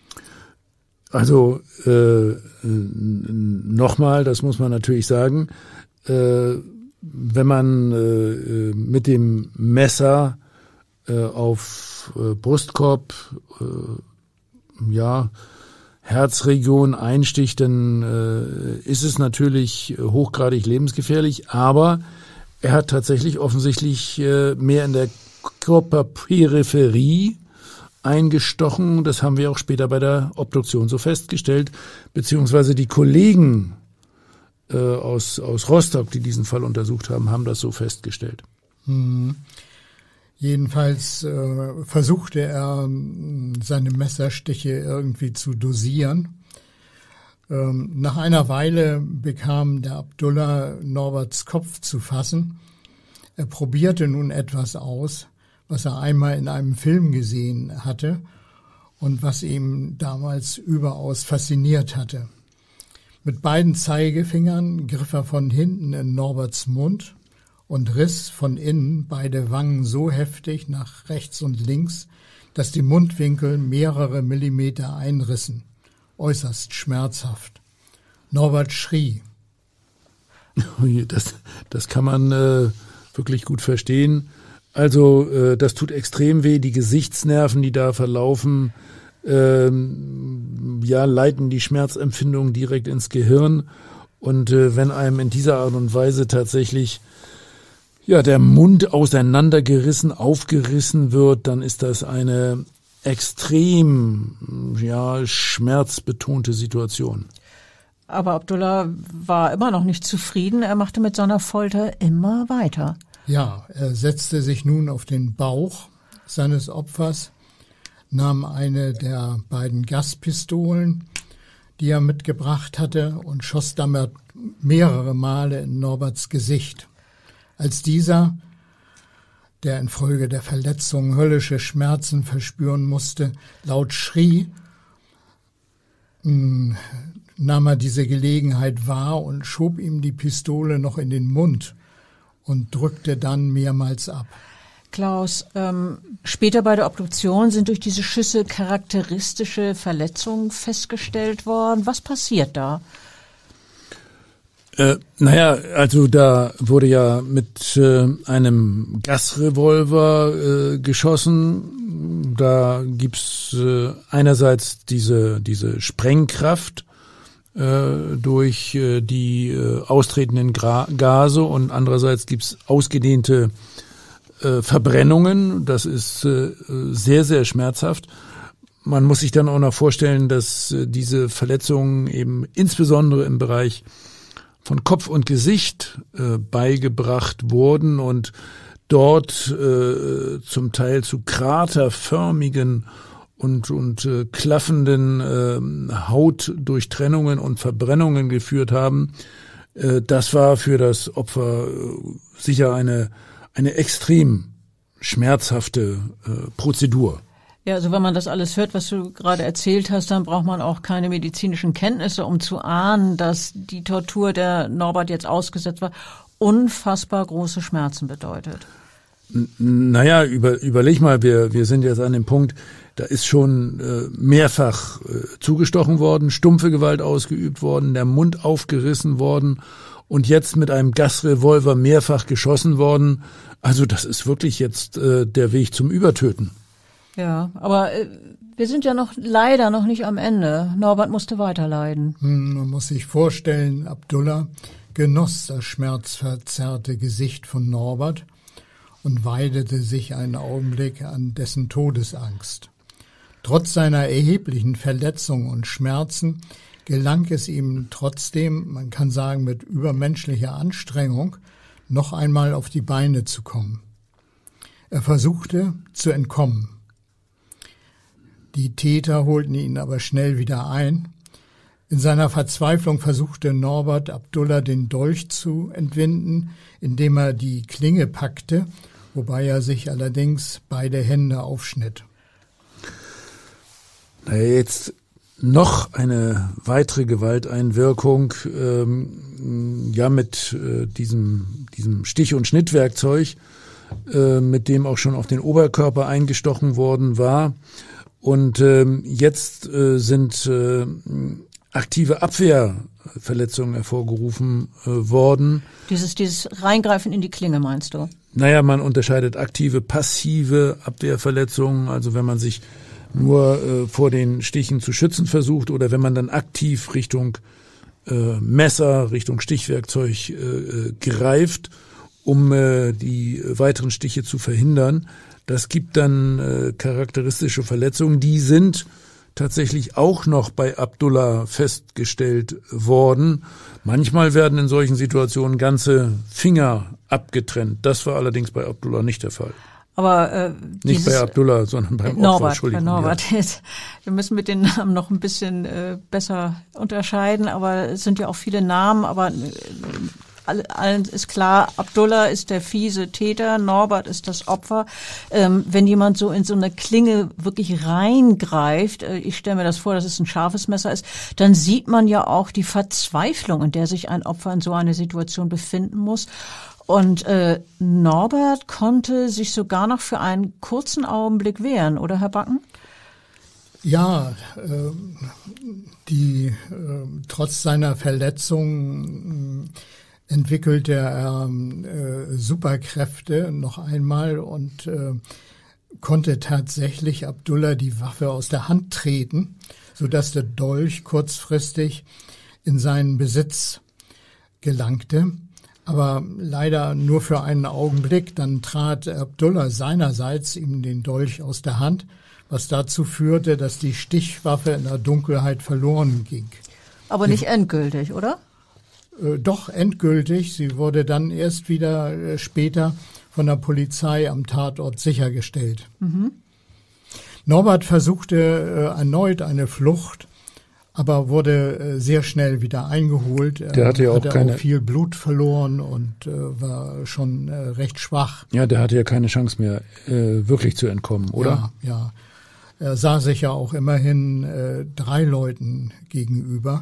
Also äh, nochmal, das muss man natürlich sagen, äh, wenn man äh, mit dem Messer äh, auf äh, Brustkorb, äh, ja, Herzregion einsticht, dann äh, ist es natürlich hochgradig lebensgefährlich, aber er hat tatsächlich offensichtlich äh, mehr in der Körperperipherie eingestochen. Das haben wir auch später bei der Obduktion so festgestellt, beziehungsweise die Kollegen äh, aus, aus Rostock, die diesen Fall untersucht haben, haben das so festgestellt. Hm. Jedenfalls äh, versuchte er, seine Messerstiche irgendwie zu dosieren. Ähm, nach einer Weile bekam der Abdullah Norberts Kopf zu fassen. Er probierte nun etwas aus, was er einmal in einem Film gesehen hatte und was ihm damals überaus fasziniert hatte. Mit beiden Zeigefingern griff er von hinten in Norberts Mund und riss von innen beide Wangen so heftig nach rechts und links, dass die Mundwinkel mehrere Millimeter einrissen. Äußerst schmerzhaft. Norbert schrie. Das, das kann man äh, wirklich gut verstehen. Also äh, das tut extrem weh. Die Gesichtsnerven, die da verlaufen, ähm, ja, leiten die Schmerzempfindung direkt ins Gehirn. Und äh, wenn einem in dieser Art und Weise tatsächlich ja, der Mund auseinandergerissen, aufgerissen wird, dann ist das eine extrem, ja, schmerzbetonte Situation. Aber Abdullah war immer noch nicht zufrieden. Er machte mit seiner Folter immer weiter. Ja, er setzte sich nun auf den Bauch seines Opfers, nahm eine der beiden Gaspistolen, die er mitgebracht hatte, und schoss damit mehrere Male in Norberts Gesicht. Als dieser, der infolge der Verletzung höllische Schmerzen verspüren musste, laut schrie, mh, nahm er diese Gelegenheit wahr und schob ihm die Pistole noch in den Mund und drückte dann mehrmals ab. Klaus, ähm, später bei der Obduktion sind durch diese Schüsse charakteristische Verletzungen festgestellt worden. Was passiert da? Äh, naja, also da wurde ja mit äh, einem Gasrevolver äh, geschossen. Da gibt's äh, einerseits diese diese Sprengkraft äh, durch äh, die äh, austretenden Gra- Gase und andererseits gibt's ausgedehnte äh, Verbrennungen. Das ist äh, sehr, sehr schmerzhaft. Man muss sich dann auch noch vorstellen, dass äh, diese Verletzungen eben insbesondere im Bereich von Kopf und Gesicht äh, beigebracht wurden und dort äh, zum Teil zu kraterförmigen und und äh, klaffenden äh, Hautdurchtrennungen und Verbrennungen geführt haben. Äh, das war für das Opfer äh, sicher eine eine extrem schmerzhafte äh, Prozedur. Ja, also wenn man das alles hört, was du gerade erzählt hast, dann braucht man auch keine medizinischen Kenntnisse, um zu ahnen, dass die Tortur, der Norbert jetzt ausgesetzt war, unfassbar große Schmerzen bedeutet. N- naja, über, überleg mal, wir, wir sind jetzt an dem Punkt, da ist schon äh, mehrfach äh, zugestochen worden, stumpfe Gewalt ausgeübt worden, der Mund aufgerissen worden und jetzt mit einem Gasrevolver mehrfach geschossen worden. Also das ist wirklich jetzt äh, der Weg zum Übertöten. Ja, aber äh, wir sind ja noch leider noch nicht am Ende. Norbert musste weiterleiden. Hm, man muss sich vorstellen, Abdullah genoss das schmerzverzerrte Gesicht von Norbert und weidete sich einen Augenblick an dessen Todesangst. Trotz seiner erheblichen Verletzungen und Schmerzen gelang es ihm trotzdem, man kann sagen mit übermenschlicher Anstrengung, noch einmal auf die Beine zu kommen. Er versuchte zu entkommen. Die Täter holten ihn aber schnell wieder ein. In seiner Verzweiflung versuchte Norbert Abdullah den Dolch zu entwinden, indem er die Klinge packte, wobei er sich allerdings beide Hände aufschnitt. Na, jetzt noch eine weitere Gewalteinwirkung, ähm, ja mit äh, diesem, diesem Stich- und Schnittwerkzeug, äh, mit dem auch schon auf den Oberkörper eingestochen worden war. Und ähm, jetzt äh, sind äh, aktive Abwehrverletzungen hervorgerufen äh, worden. Dieses, dieses Reingreifen in die Klinge, meinst du? Naja, man unterscheidet aktive, passive Abwehrverletzungen, also wenn man sich nur äh, vor den Stichen zu schützen versucht oder wenn man dann aktiv Richtung äh, Messer, Richtung Stichwerkzeug äh, greift, um äh, die weiteren Stiche zu verhindern. Das gibt dann äh, charakteristische Verletzungen, die sind tatsächlich auch noch bei Abdullah festgestellt worden. Manchmal werden in solchen Situationen ganze Finger abgetrennt. Das war allerdings bei Abdullah nicht der Fall. Aber äh, nicht bei Abdullah, sondern beim Opfer. Norbert, Entschuldigung. Bei Norbert. Ja. Wir müssen mit den Namen noch ein bisschen äh, besser unterscheiden, aber es sind ja auch viele Namen, aber äh, allen ist klar, Abdullah ist der fiese Täter, Norbert ist das Opfer. Ähm, wenn jemand so in so eine Klinge wirklich reingreift, äh, ich stelle mir das vor, dass es ein scharfes Messer ist, dann sieht man ja auch die Verzweiflung, in der sich ein Opfer in so einer Situation befinden muss. Und äh, Norbert konnte sich sogar noch für einen kurzen Augenblick wehren, oder Herr Backen? Ja, äh, die äh, trotz seiner Verletzung äh, entwickelte er äh, Superkräfte noch einmal und äh, konnte tatsächlich Abdullah die Waffe aus der Hand treten, sodass der Dolch kurzfristig in seinen Besitz gelangte. Aber leider nur für einen Augenblick. Dann trat Abdullah seinerseits ihm den Dolch aus der Hand, was dazu führte, dass die Stichwaffe in der Dunkelheit verloren ging. Aber nicht endgültig, oder? Äh, doch, endgültig. Sie wurde dann erst wieder äh, später von der Polizei am Tatort sichergestellt. Mhm. Norbert versuchte äh, erneut eine Flucht, aber wurde äh, sehr schnell wieder eingeholt. Der hatte ja auch hatte keine auch viel Blut verloren und äh, war schon äh, recht schwach. Ja, der hatte ja keine Chance mehr, äh, wirklich zu entkommen, oder? Ja, ja. Er sah sich ja auch immerhin äh, drei Leuten gegenüber.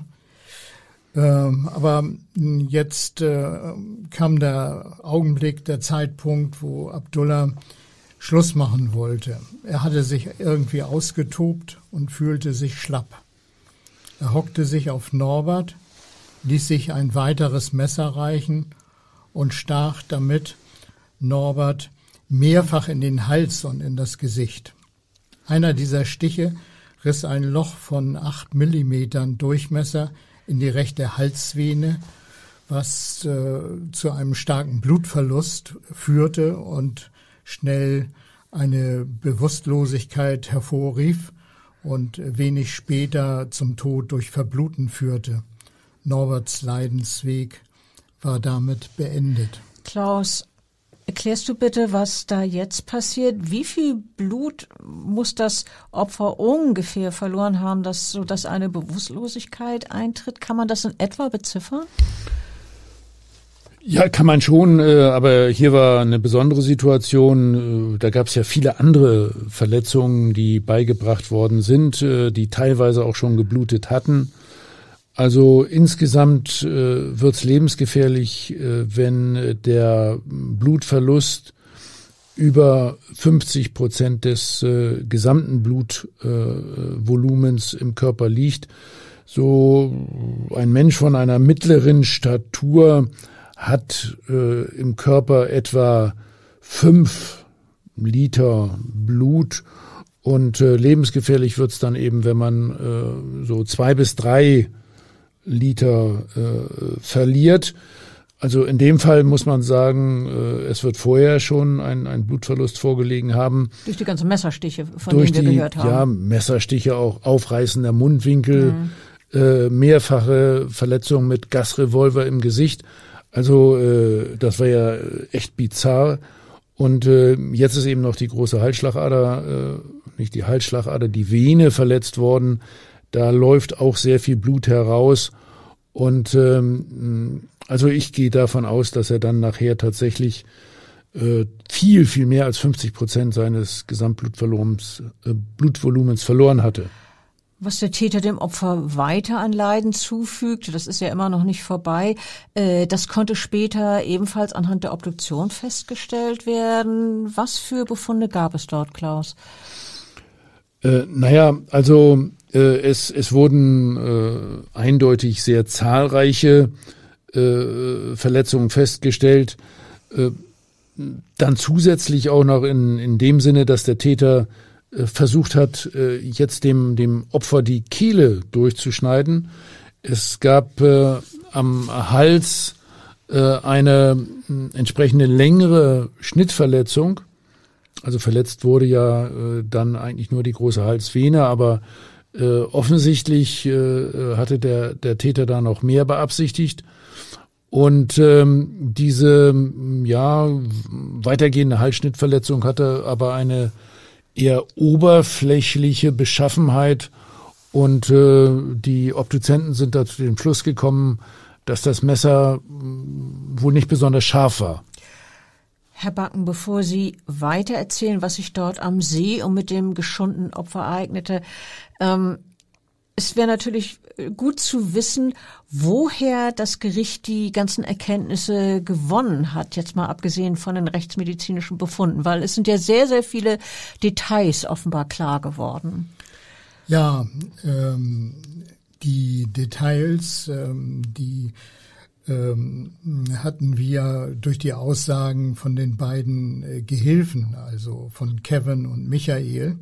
Ähm, aber jetzt äh, kam der Augenblick, der Zeitpunkt, wo Abdullah Schluss machen wollte. Er hatte sich irgendwie ausgetobt und fühlte sich schlapp. Er hockte sich auf Norbert, ließ sich ein weiteres Messer reichen und stach damit Norbert mehrfach in den Hals und in das Gesicht. Einer dieser Stiche riss ein Loch von acht Millimetern Durchmesser in die rechte Halsvene, was äh, zu einem starken Blutverlust führte und schnell eine Bewusstlosigkeit hervorrief und wenig später zum Tod durch Verbluten führte. Norberts Leidensweg war damit beendet. Klaus, erklärst du bitte, was da jetzt passiert? Wie viel Blut muss das Opfer ungefähr verloren haben, dass, sodass eine Bewusstlosigkeit eintritt? Kann man das in etwa beziffern? Ja, kann man schon, aber hier war eine besondere Situation. Da gab es ja viele andere Verletzungen, die beigebracht worden sind, die teilweise auch schon geblutet hatten. Also insgesamt äh, wird es lebensgefährlich, äh, wenn der Blutverlust über fünfzig Prozent des äh, gesamten Blutvolumens äh, im Körper liegt. So ein Mensch von einer mittleren Statur hat äh, im Körper etwa fünf Liter Blut und äh, lebensgefährlich wird es dann eben, wenn man äh, so zwei bis drei Liter äh, verliert. Also in dem Fall muss man sagen, äh, es wird vorher schon ein, ein Blutverlust vorgelegen haben. Durch die ganzen Messerstiche, von Durch denen wir die, gehört haben. Ja, Messerstiche, auch Aufreißen der Mundwinkel, mhm. äh, mehrfache Verletzungen mit Gasrevolver im Gesicht. Also äh, das war ja echt bizarr. Und äh, jetzt ist eben noch die große Halsschlagader, äh, nicht die Halsschlagader, die Vene verletzt worden. Da läuft auch sehr viel Blut heraus und ähm, also ich gehe davon aus, dass er dann nachher tatsächlich äh, viel, viel mehr als fünfzig Prozent seines Gesamtblutvolumens äh, Blutvolumens verloren hatte. Was der Täter dem Opfer weiter an Leiden zufügt, das ist ja immer noch nicht vorbei, äh, das konnte später ebenfalls anhand der Obduktion festgestellt werden. Was für Befunde gab es dort, Klaus? Äh, naja, also äh, es, es wurden äh, eindeutig sehr zahlreiche äh, Verletzungen festgestellt. Äh, dann zusätzlich auch noch in, in dem Sinne, dass der Täter äh, versucht hat, äh, jetzt dem, dem Opfer die Kehle durchzuschneiden. Es gab äh, am Hals äh, eine äh, entsprechende längere Schnittverletzung. Also verletzt wurde ja äh, dann eigentlich nur die große Halsvene, aber äh, offensichtlich äh, hatte der, der Täter da noch mehr beabsichtigt. Und ähm, diese ja weitergehende Halsschnittverletzung hatte aber eine eher oberflächliche Beschaffenheit und äh, die Obduzenten sind da zu dem Schluss gekommen, dass das Messer wohl nicht besonders scharf war. Herr Backen, bevor Sie weiter erzählen, was sich dort am See und mit dem geschundenen Opfer ereignete, ähm, es wäre natürlich gut zu wissen, woher das Gericht die ganzen Erkenntnisse gewonnen hat, jetzt mal abgesehen von den rechtsmedizinischen Befunden, weil es sind ja sehr, sehr viele Details offenbar klar geworden. Ja, ähm, die Details, ähm, die ähm, hatten wir durch die Aussagen von den beiden äh, Gehilfen, also von Kevin und Michael.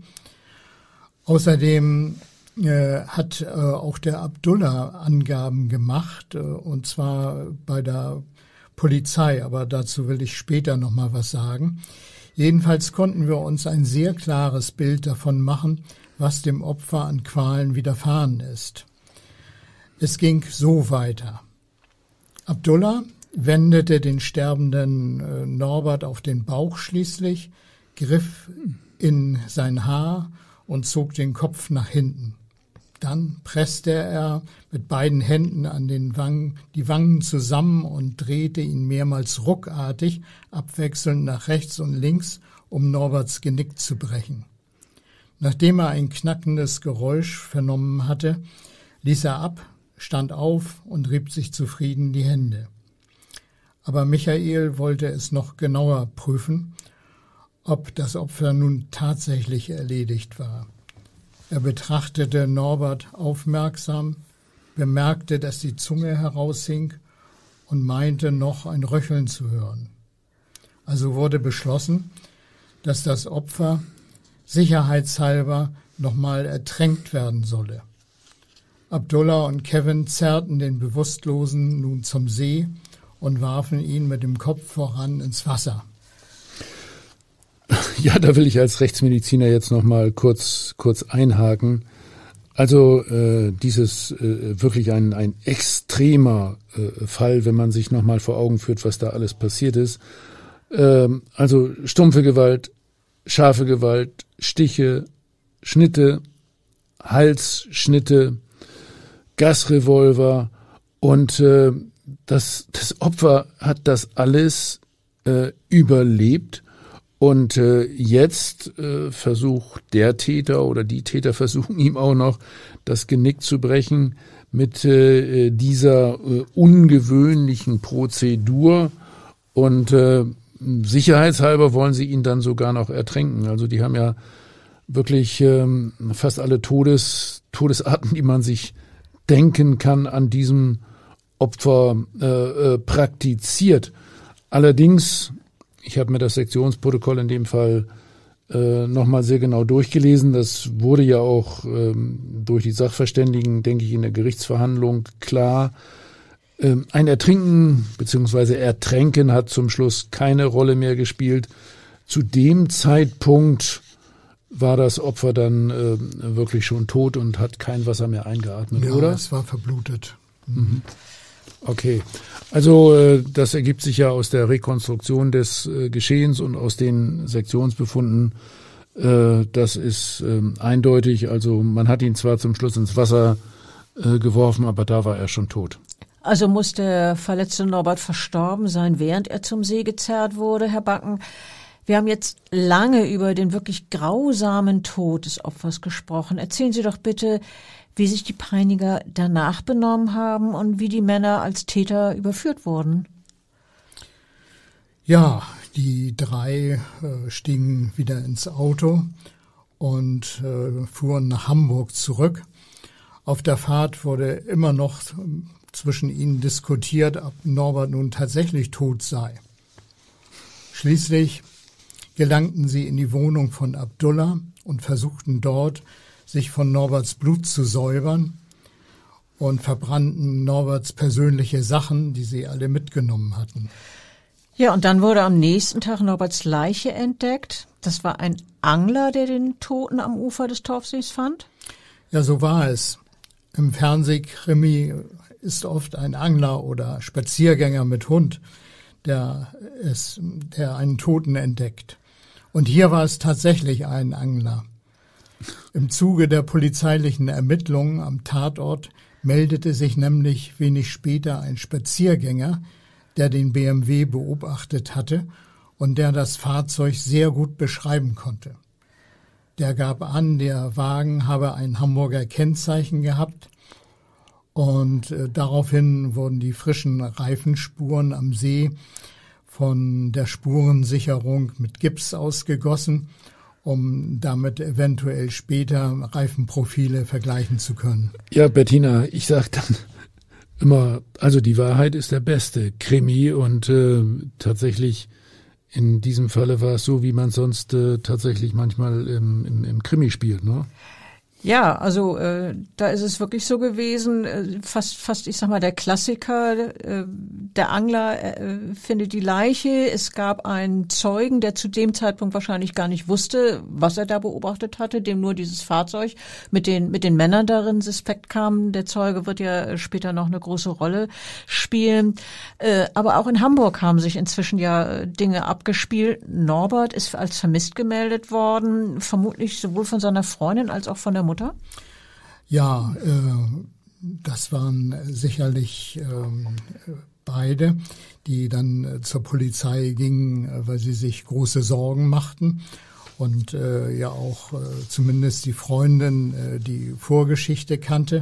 Außerdem äh, hat äh, auch der Abdullah Angaben gemacht, äh, und zwar bei der Polizei, aber dazu will ich später noch mal was sagen. Jedenfalls konnten wir uns ein sehr klares Bild davon machen, was dem Opfer an Qualen widerfahren ist. Es ging so weiter. Abdullah wendete den sterbenden äh, Norbert auf den Bauch schließlich, griff in sein Haar und zog den Kopf nach hinten. Dann presste er mit beiden Händen an den Wangen, die Wangen zusammen und drehte ihn mehrmals ruckartig, abwechselnd nach rechts und links, um Norberts Genick zu brechen. Nachdem er ein knackendes Geräusch vernommen hatte, ließ er ab, stand auf und rieb sich zufrieden die Hände. Aber Michael wollte es noch genauer prüfen, ob das Opfer nun tatsächlich erledigt war. Er betrachtete Norbert aufmerksam, bemerkte, dass die Zunge heraushing und meinte noch ein Röcheln zu hören. Also wurde beschlossen, dass das Opfer sicherheitshalber nochmal ertränkt werden solle. Abdullah und Kevin zerrten den Bewusstlosen nun zum See und warfen ihn mit dem Kopf voran ins Wasser. Ja, da will ich als Rechtsmediziner jetzt noch mal kurz kurz einhaken. Also äh, dieses äh, wirklich ein, ein extremer äh, Fall, wenn man sich nochmal vor Augen führt, was da alles passiert ist. Ähm, also stumpfe Gewalt, scharfe Gewalt, Stiche, Schnitte, Halsschnitte, Gasrevolver und äh, das, das Opfer hat das alles äh, überlebt. Und äh, jetzt äh, versucht der Täter oder die Täter versuchen ihm auch noch das Genick zu brechen mit äh, dieser äh, ungewöhnlichen Prozedur. Und äh, sicherheitshalber wollen sie ihn dann sogar noch ertränken. Also die haben ja wirklich ähm, fast alle Todes, Todesarten, die man sich denken kann, an diesem Opfer äh, äh, praktiziert. Allerdings, ich habe mir das Sektionsprotokoll in dem Fall äh, nochmal sehr genau durchgelesen. Das wurde ja auch ähm, durch die Sachverständigen, denke ich, in der Gerichtsverhandlung klar. Ähm, ein Ertrinken bzw. Ertränken hat zum Schluss keine Rolle mehr gespielt. Zu dem Zeitpunkt war das Opfer dann äh, wirklich schon tot und hat kein Wasser mehr eingeatmet, ja, oder? Ja, es war verblutet. Mhm. Okay, also äh, das ergibt sich ja aus der Rekonstruktion des äh, Geschehens und aus den Sektionsbefunden. Äh, das ist äh, eindeutig. Also man hat ihn zwar zum Schluss ins Wasser äh, geworfen, aber da war er schon tot. Also muss der verletzte Norbert verstorben sein, während er zum See gezerrt wurde, Herr Backen. Wir haben jetzt lange über den wirklich grausamen Tod des Opfers gesprochen. Erzählen Sie doch bitte, wie sich die Peiniger danach benommen haben und wie die Männer als Täter überführt wurden. Ja, die drei äh, stiegen wieder ins Auto und äh, fuhren nach Hamburg zurück. Auf der Fahrt wurde immer noch zwischen ihnen diskutiert, ob Norbert nun tatsächlich tot sei. Schließlich gelangten sie in die Wohnung von Abdullah und versuchten dort, sich von Norberts Blut zu säubern und verbrannten Norberts persönliche Sachen, die sie alle mitgenommen hatten. Ja, und dann wurde am nächsten Tag Norberts Leiche entdeckt. Das war ein Angler, der den Toten am Ufer des Torfsees fand? Ja, so war es. Im Fernsehkrimi ist oft ein Angler oder Spaziergänger mit Hund, der, es, der einen Toten entdeckt. Und hier war es tatsächlich ein Angler. Im Zuge der polizeilichen Ermittlungen am Tatort meldete sich nämlich wenig später ein Spaziergänger, der den B M W beobachtet hatte und der das Fahrzeug sehr gut beschreiben konnte. Der gab an, der Wagen habe ein Hamburger Kennzeichen gehabt und äh, daraufhin wurden die frischen Reifenspuren am See von der Spurensicherung mit Gips ausgegossen, um damit eventuell später Reifenprofile vergleichen zu können. Ja, Bettina, ich sag dann immer, also die Wahrheit ist der beste Krimi und äh, tatsächlich in diesem Falle war es so, wie man sonst äh, tatsächlich manchmal im, im, im Krimi spielt, ne? Ja, also äh, da ist es wirklich so gewesen, äh, fast, fast, ich sag mal, der Klassiker, äh, der Angler äh, findet die Leiche. Es gab einen Zeugen, der zu dem Zeitpunkt wahrscheinlich gar nicht wusste, was er da beobachtet hatte, dem nur dieses Fahrzeug mit den mit den Männern darin suspekt kam. Der Zeuge wird ja später noch eine große Rolle spielen. Äh, aber auch in Hamburg haben sich inzwischen ja Dinge abgespielt. Norbert ist als vermisst gemeldet worden, vermutlich sowohl von seiner Freundin als auch von der Mutter. Ja, äh, das waren sicherlich äh, beide, die dann äh, zur Polizei gingen, äh, weil sie sich große Sorgen machten und äh, ja auch äh, zumindest die Freundin äh, die Vorgeschichte kannte.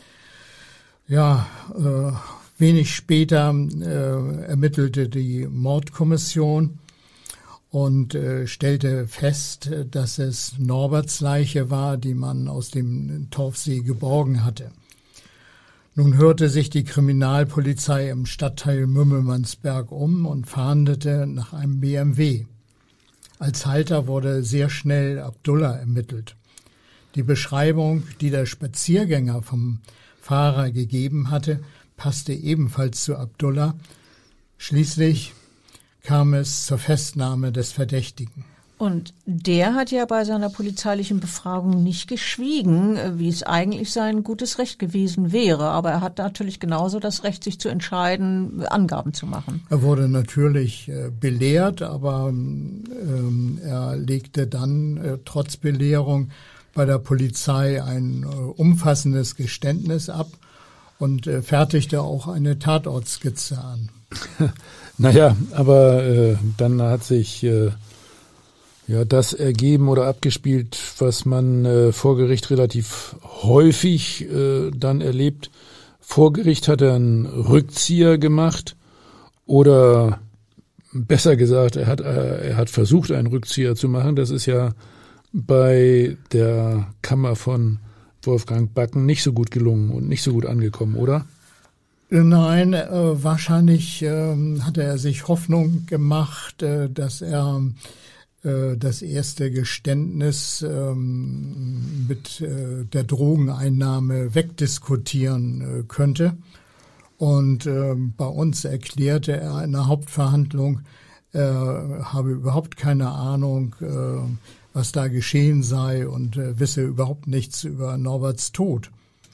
Ja, äh, wenig später äh, ermittelte die Mordkommission und äh, stellte fest, dass es Norberts Leiche war, die man aus dem Torfsee geborgen hatte. Nun hörte sich die Kriminalpolizei im Stadtteil Mümmelmannsberg um und fahndete nach einem B M W. Als Halter wurde sehr schnell Abdullah ermittelt. Die Beschreibung, die der Spaziergänger vom Fahrer gegeben hatte, passte ebenfalls zu Abdullah. Schließlich kam es zur Festnahme des Verdächtigen. Und der hat ja bei seiner polizeilichen Befragung nicht geschwiegen, wie es eigentlich sein gutes Recht gewesen wäre. Aber er hat natürlich genauso das Recht, sich zu entscheiden, Angaben zu machen. Er wurde natürlich äh, belehrt, aber ähm, er legte dann äh, trotz Belehrung bei der Polizei ein äh, umfassendes Geständnis ab und äh, fertigte auch eine Tatortskizze an. Naja, aber äh, dann hat sich äh, ja das ergeben oder abgespielt, was man äh, vor Gericht relativ häufig äh, dann erlebt. Vor Gericht hat er einen Rückzieher gemacht oder besser gesagt, er hat äh, er hat versucht, einen Rückzieher zu machen. Das ist ja bei der Kammer von Wolfgang Backen nicht so gut gelungen und nicht so gut angekommen, oder? Nein, äh, wahrscheinlich äh, hatte er sich Hoffnung gemacht, äh, dass er äh, das erste Geständnis äh, mit äh, der Drogeneinnahme wegdiskutieren äh, könnte. Und äh, bei uns erklärte er in der Hauptverhandlung, er habe überhaupt keine Ahnung, äh, was da geschehen sei und äh, wisse überhaupt nichts über Norberts Tod.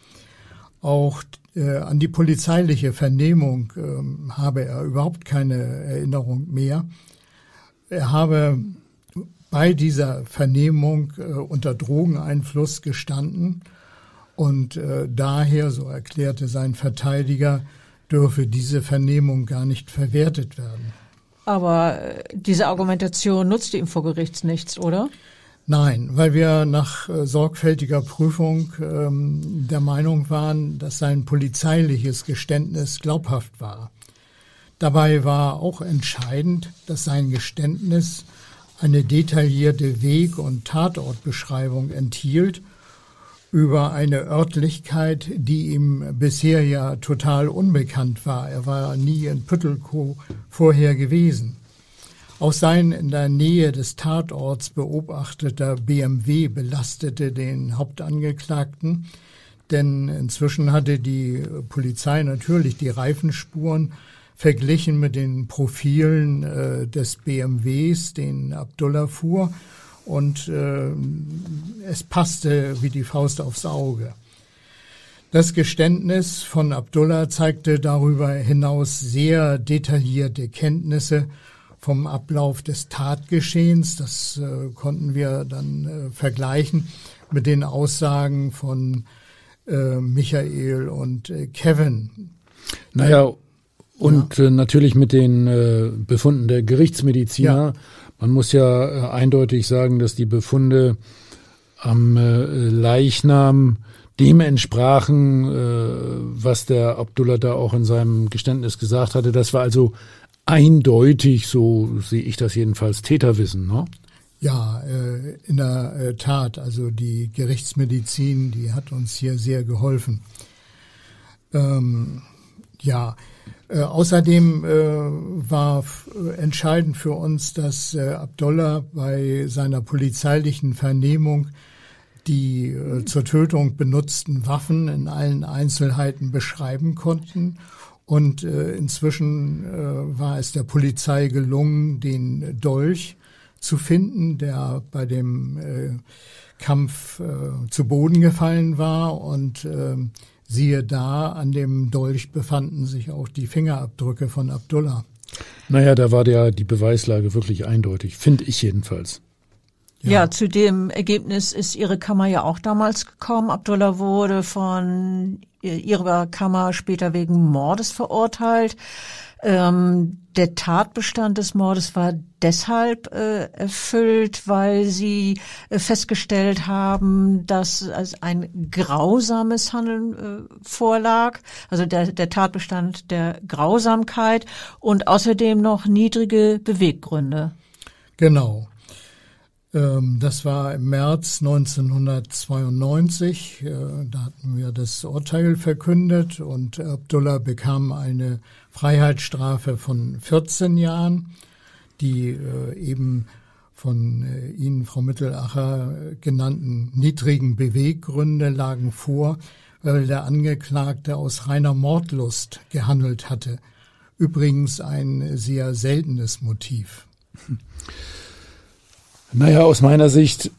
Auch äh, an die polizeiliche Vernehmung äh, habe er überhaupt keine Erinnerung mehr. Er habe bei dieser Vernehmung äh, unter Drogeneinfluss gestanden und äh, daher, so erklärte sein Verteidiger, dürfe diese Vernehmung gar nicht verwertet werden. Aber äh, diese Argumentation nutzte ihm vor Gericht nichts, oder? Nein, weil wir nach äh, sorgfältiger Prüfung ähm, der Meinung waren, dass sein polizeiliches Geständnis glaubhaft war. Dabei war auch entscheidend, dass sein Geständnis eine detaillierte Weg- und Tatortbeschreibung enthielt über eine Örtlichkeit, die ihm bisher ja total unbekannt war. Er war nie in Püttelkow vorher gewesen. Auch sein in der Nähe des Tatorts beobachteter B M W belastete den Hauptangeklagten, denn inzwischen hatte die Polizei natürlich die Reifenspuren verglichen mit den Profilen äh, des B M Ws, den Abdullah fuhr, und äh, es passte wie die Faust aufs Auge. Das Geständnis von Abdullah zeigte darüber hinaus sehr detaillierte Kenntnisse vom Ablauf des Tatgeschehens. Das äh, konnten wir dann äh, vergleichen mit den Aussagen von äh, Michael und äh, Kevin. Naja, und ja. äh, natürlich mit den äh, Befunden der Gerichtsmediziner. Ja. Man muss ja äh, eindeutig sagen, dass die Befunde am äh, Leichnam dem entsprachen, äh, was der Abdullah da auch in seinem Geständnis gesagt hatte. Das war also eindeutig, so sehe ich das jedenfalls, Täterwissen, ne? Ja, äh, in der äh, Tat. Also die Gerichtsmedizin, die hat uns hier sehr geholfen. Ähm, ja, äh, außerdem äh, war f- entscheidend für uns, dass äh, Abdullah bei seiner polizeilichen Vernehmung die äh, zur Tötung benutzten Waffen in allen Einzelheiten beschreiben konnten. Und äh, inzwischen äh, war es der Polizei gelungen, den Dolch zu finden, der bei dem äh, Kampf äh, zu Boden gefallen war. Und äh, siehe da, an dem Dolch befanden sich auch die Fingerabdrücke von Abdullah. Naja, da war der, die Beweislage wirklich eindeutig, finde ich jedenfalls. Ja. ja, zu dem Ergebnis ist Ihre Kammer ja auch damals gekommen. Abdullah wurde von Ihrer Kammer später wegen Mordes verurteilt. Ähm, der Tatbestand des Mordes war deshalb äh, erfüllt, weil Sie äh, festgestellt haben, dass also ein grausames Handeln äh, vorlag, also der, der Tatbestand der Grausamkeit und außerdem noch niedrige Beweggründe. Genau. Das war im März neunzehnhundertzweiundneunzig, da hatten wir das Urteil verkündet und Abdullah bekam eine Freiheitsstrafe von vierzehn Jahren, die eben von Ihnen, Frau Mittelacher, genannten niedrigen Beweggründe lagen vor, weil der Angeklagte aus reiner Mordlust gehandelt hatte. Übrigens ein sehr seltenes Motiv. Naja, aus meiner Sicht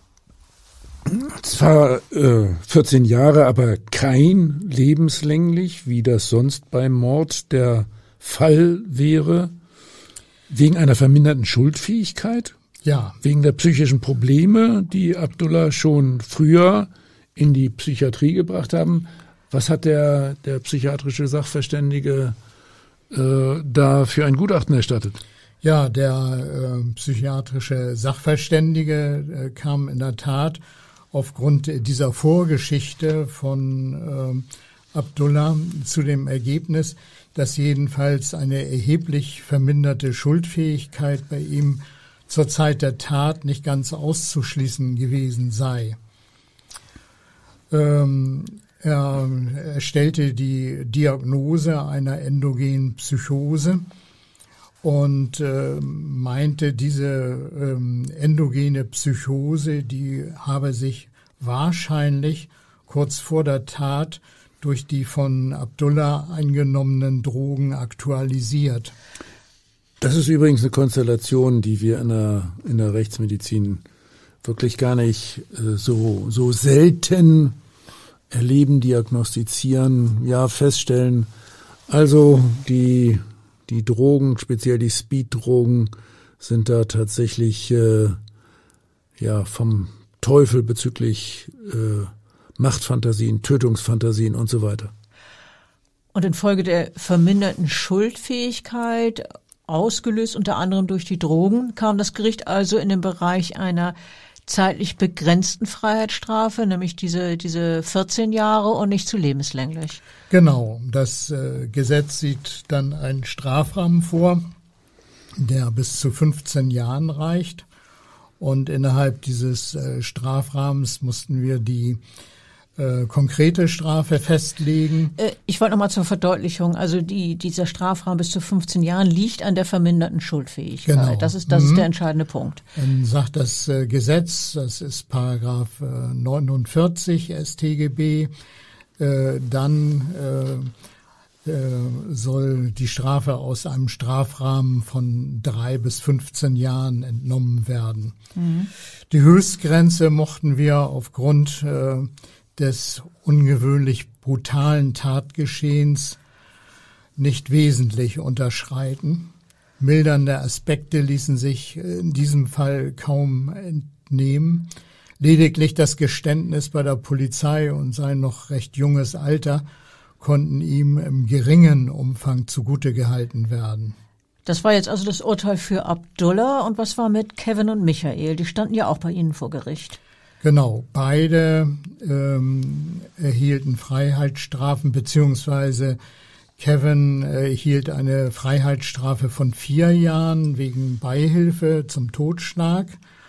zwar äh, vierzehn Jahre, aber kein lebenslänglich, wie das sonst beim Mord der Fall wäre, wegen einer verminderten Schuldfähigkeit, Ja. wegen der psychischen Probleme, die Abdullah schon früher in die Psychiatrie gebracht haben. Was hat der, der psychiatrische Sachverständige äh, da für ein Gutachten erstattet? Ja, der äh, psychiatrische Sachverständige äh, kam in der Tat aufgrund dieser Vorgeschichte von äh, Abdullah zu dem Ergebnis, dass jedenfalls eine erheblich verminderte Schuldfähigkeit bei ihm zur Zeit der Tat nicht ganz auszuschließen gewesen sei. Ähm, er, er stellte die Diagnose einer endogenen Psychose und äh, meinte, diese ähm, endogene Psychose, die habe sich wahrscheinlich kurz vor der Tat durch die von Abdullah eingenommenen Drogen aktualisiert. Das ist übrigens eine Konstellation, die wir in der, in der Rechtsmedizin wirklich gar nicht äh, so, so selten erleben, diagnostizieren, ja, feststellen. Also die, die Drogen, speziell die Speeddrogen, sind da tatsächlich äh, ja, vom Teufel bezüglich äh, Machtfantasien, Tötungsfantasien und so weiter. Und infolge der verminderten Schuldfähigkeit, ausgelöst unter anderem durch die Drogen, kam das Gericht also in den Bereich einer zeitlich begrenzten Freiheitsstrafe, nämlich diese diese vierzehn Jahre und nicht zu lebenslänglich. Genau, das äh, Gesetz sieht dann einen Strafrahmen vor, der bis zu fünfzehn Jahren reicht. Und innerhalb dieses äh, Strafrahmens mussten wir die äh, konkrete Strafe festlegen. Äh, ich wollte nochmal zur Verdeutlichung, also die dieser Strafrahmen bis zu fünfzehn Jahren liegt an der verminderten Schuldfähigkeit. Genau. Das ist das Mhm. ist der entscheidende Punkt. Dann sagt das äh, Gesetz, das ist Paragraph äh, neunundvierzig S t G B, äh, dann äh, äh, soll die Strafe aus einem Strafrahmen von drei bis fünfzehn Jahren entnommen werden. Mhm. Die Höchstgrenze mochten wir aufgrund äh, des ungewöhnlich brutalen Tatgeschehens nicht wesentlich unterschreiten. Mildernde Aspekte ließen sich in diesem Fall kaum entnehmen. Lediglich das Geständnis bei der Polizei und sein noch recht junges Alter konnten ihm im geringen Umfang zugute gehalten werden. Das war jetzt also das Urteil für Abdullah. Und was war mit Kevin und Michael? Die standen ja auch bei Ihnen vor Gericht. Genau, beide ähm, erhielten Freiheitsstrafen, beziehungsweise Kevin erhielt eine Freiheitsstrafe von vier Jahren wegen Beihilfe zum Totschlag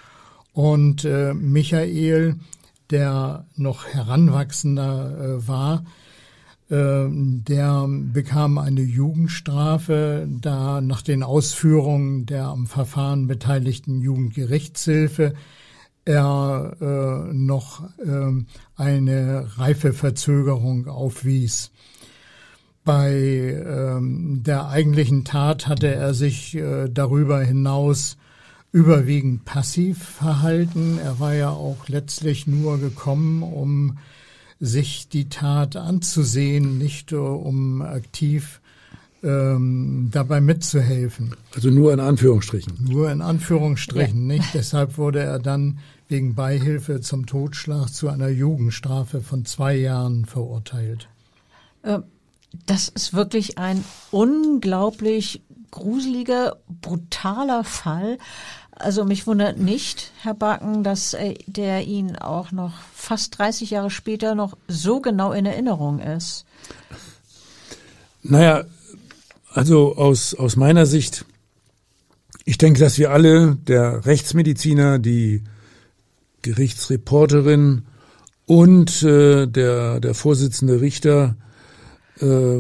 und äh, Michael, der noch heranwachsender äh, war, äh, der bekam eine Jugendstrafe, da nach den Ausführungen der am Verfahren beteiligten Jugendgerichtshilfe er äh, noch äh, eine Reifeverzögerung aufwies. Bei ähm, der eigentlichen Tat hatte er sich äh, darüber hinaus überwiegend passiv verhalten. Er war ja auch letztlich nur gekommen, um sich die Tat anzusehen, nicht uh, um aktiv ähm, dabei mitzuhelfen. Also nur in Anführungsstrichen. Nur in Anführungsstrichen, ja. nicht? Deshalb wurde er dann wegen Beihilfe zum Totschlag zu einer Jugendstrafe von zwei Jahren verurteilt. Äh, das ist wirklich ein unglaublich gruseliger, brutaler Fall. Also mich wundert nicht, Herr Backen, dass äh, der Ihnen auch noch fast dreißig Jahre später noch so genau in Erinnerung ist. Naja, also aus, aus meiner Sicht, ich denke, dass wir alle, der Rechtsmediziner, die Gerichtsreporterin und äh, der, der Vorsitzende Richter, äh,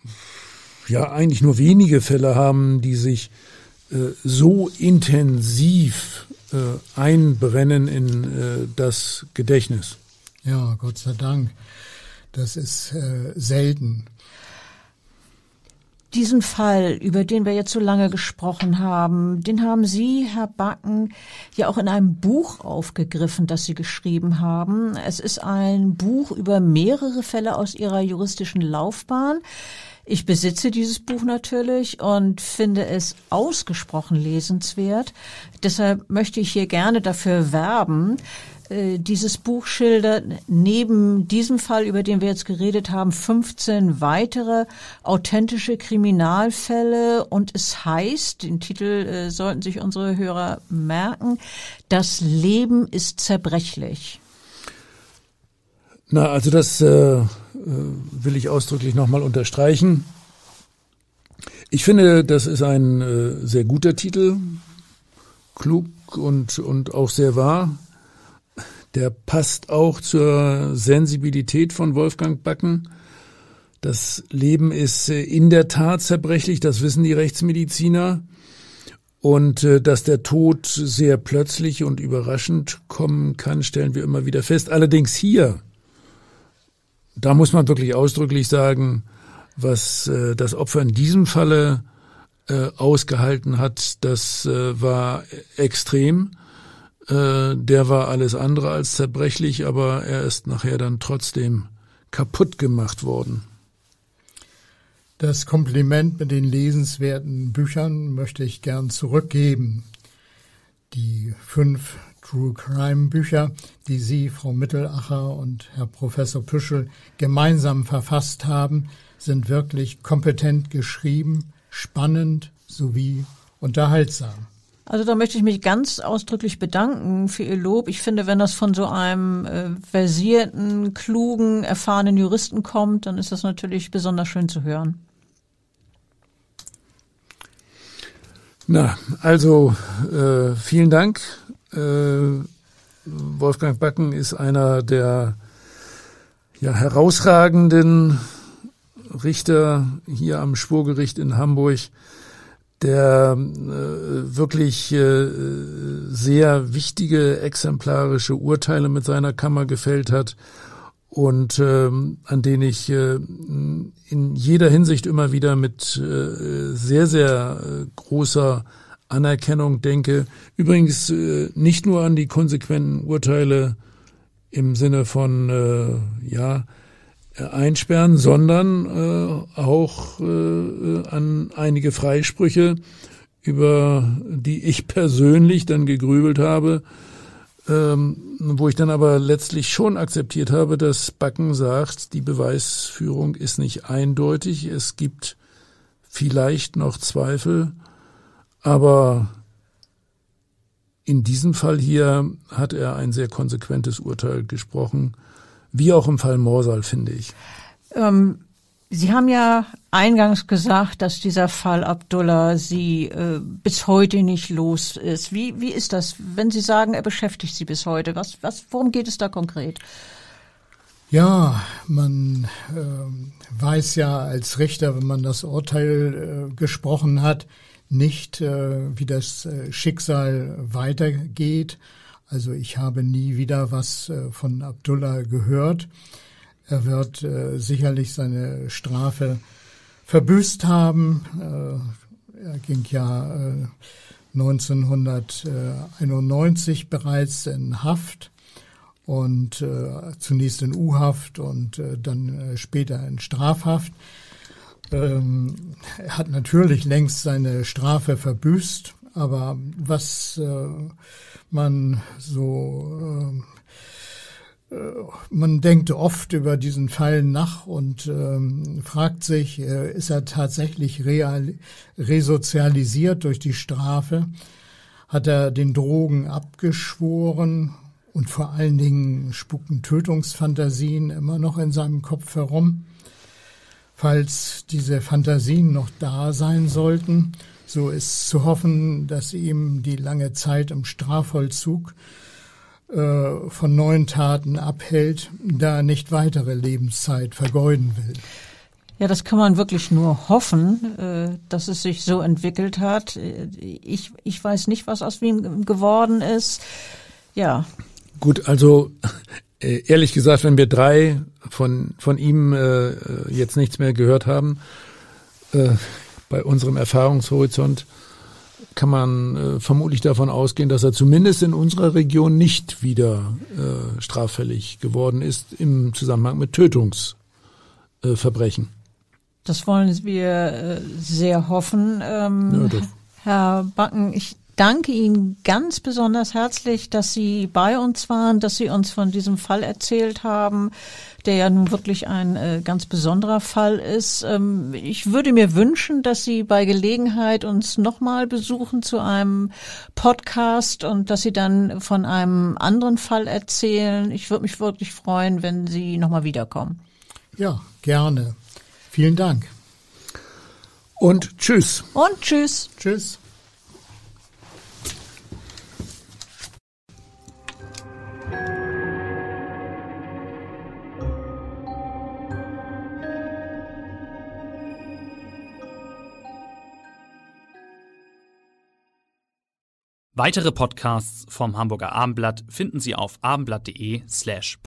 ja eigentlich nur wenige Fälle haben, die sich äh, so intensiv äh, einbrennen in äh, das Gedächtnis. Ja, Gott sei Dank. Das ist äh, selten. Diesen Fall, über den wir jetzt so lange gesprochen haben, den haben Sie, Herr Backen, ja auch in einem Buch aufgegriffen, das Sie geschrieben haben. Es ist ein Buch über mehrere Fälle aus Ihrer juristischen Laufbahn. Ich besitze dieses Buch natürlich und finde es ausgesprochen lesenswert. Deshalb möchte ich hier gerne dafür werben. Dieses Buch schildert neben diesem Fall, über den wir jetzt geredet haben, fünfzehn weitere authentische Kriminalfälle und es heißt, den Titel äh, sollten sich unsere Hörer merken, das Leben ist zerbrechlich. Na, also das äh, will ich ausdrücklich nochmal unterstreichen. Ich finde, das ist ein äh, sehr guter Titel, klug und, und auch sehr wahr. Der passt auch zur Sensibilität von Wolfgang Backen. Das Leben ist in der Tat zerbrechlich, das wissen die Rechtsmediziner. Und dass der Tod sehr plötzlich und überraschend kommen kann, stellen wir immer wieder fest. Allerdings hier, da muss man wirklich ausdrücklich sagen, was das Opfer in diesem Falle ausgehalten hat, das war extrem. Der war alles andere als zerbrechlich, aber er ist nachher dann trotzdem kaputt gemacht worden. Das Kompliment mit den lesenswerten Büchern möchte ich gern zurückgeben. Die fünf True Crime Bücher, die Sie, Frau Mittelacher und Herr Professor Püschel gemeinsam verfasst haben, sind wirklich kompetent geschrieben, spannend sowie unterhaltsam. Also da möchte ich mich ganz ausdrücklich bedanken für Ihr Lob. Ich finde, wenn das von so einem äh, versierten, klugen, erfahrenen Juristen kommt, dann ist das natürlich besonders schön zu hören. Na, also äh, vielen Dank. Äh, Wolfgang Backen ist einer der ja, herausragenden Richter hier am Schwurgericht in Hamburg, der äh, wirklich äh, sehr wichtige exemplarische Urteile mit seiner Kammer gefällt hat und äh, an den ich äh, in jeder Hinsicht immer wieder mit äh, sehr, sehr äh, großer Anerkennung denke. Übrigens äh, nicht nur an die konsequenten Urteile im Sinne von äh, ja einsperren, sondern äh, auch äh, an einige Freisprüche, über die ich persönlich dann gegrübelt habe, ähm, wo ich dann aber letztlich schon akzeptiert habe, dass Backen sagt, die Beweisführung ist nicht eindeutig, es gibt vielleicht noch Zweifel, aber in diesem Fall hier hat er ein sehr konsequentes Urteil gesprochen, wie auch im Fall Morsal, finde ich. Ähm, Sie haben ja eingangs gesagt, dass dieser Fall Abdullah Sie äh, bis heute nicht los ist. Wie, wie ist das, wenn Sie sagen, er beschäftigt Sie bis heute? Was, was, worum geht es da konkret? Ja, man äh, weiß ja als Richter, wenn man das Urteil äh, gesprochen hat, nicht, äh, wie das äh, Schicksal weitergeht. Also ich habe nie wieder was äh, von Abdullah gehört. Er wird äh, sicherlich seine Strafe verbüßt haben. Äh, er ging ja äh, neunzehnhunderteinundneunzig bereits in Haft und äh, zunächst in U-Haft und äh, dann äh, später in Strafhaft. Ähm, er hat natürlich längst seine Strafe verbüßt, aber was äh, man so, äh, man denkt oft über diesen Fall nach und ähm, fragt sich, äh, ist er tatsächlich real, resozialisiert durch die Strafe? Hat er den Drogen abgeschworen? Und vor allen Dingen spuken Tötungsfantasien immer noch in seinem Kopf herum. Falls diese Fantasien noch da sein sollten, so ist zu hoffen, dass ihm die lange Zeit im Strafvollzug äh, von neuen Taten abhält, da er nicht weitere Lebenszeit vergeuden will. Ja, das kann man wirklich nur hoffen, äh, dass es sich so entwickelt hat. Ich, ich weiß nicht, was aus ihm geworden ist. Ja. Gut, also äh, ehrlich gesagt, wenn wir drei von von ihm äh, jetzt nichts mehr gehört haben, äh, bei unserem Erfahrungshorizont kann man äh, vermutlich davon ausgehen, dass er zumindest in unserer Region nicht wieder äh, straffällig geworden ist im Zusammenhang mit Tötungsverbrechen. Äh, das wollen wir äh, sehr hoffen. Ähm, ja, Herr Backen, ich danke Ihnen ganz besonders herzlich, dass Sie bei uns waren, dass Sie uns von diesem Fall erzählt haben, der ja nun wirklich ein äh, ganz besonderer Fall ist. Ähm, ich würde mir wünschen, dass Sie bei Gelegenheit uns nochmal besuchen zu einem Podcast und dass Sie dann von einem anderen Fall erzählen. Ich würde mich wirklich freuen, wenn Sie nochmal wiederkommen. Ja, gerne. Vielen Dank. Und tschüss. Und tschüss. Tschüss. Weitere Podcasts vom Hamburger Abendblatt finden Sie auf abendblatt.de slash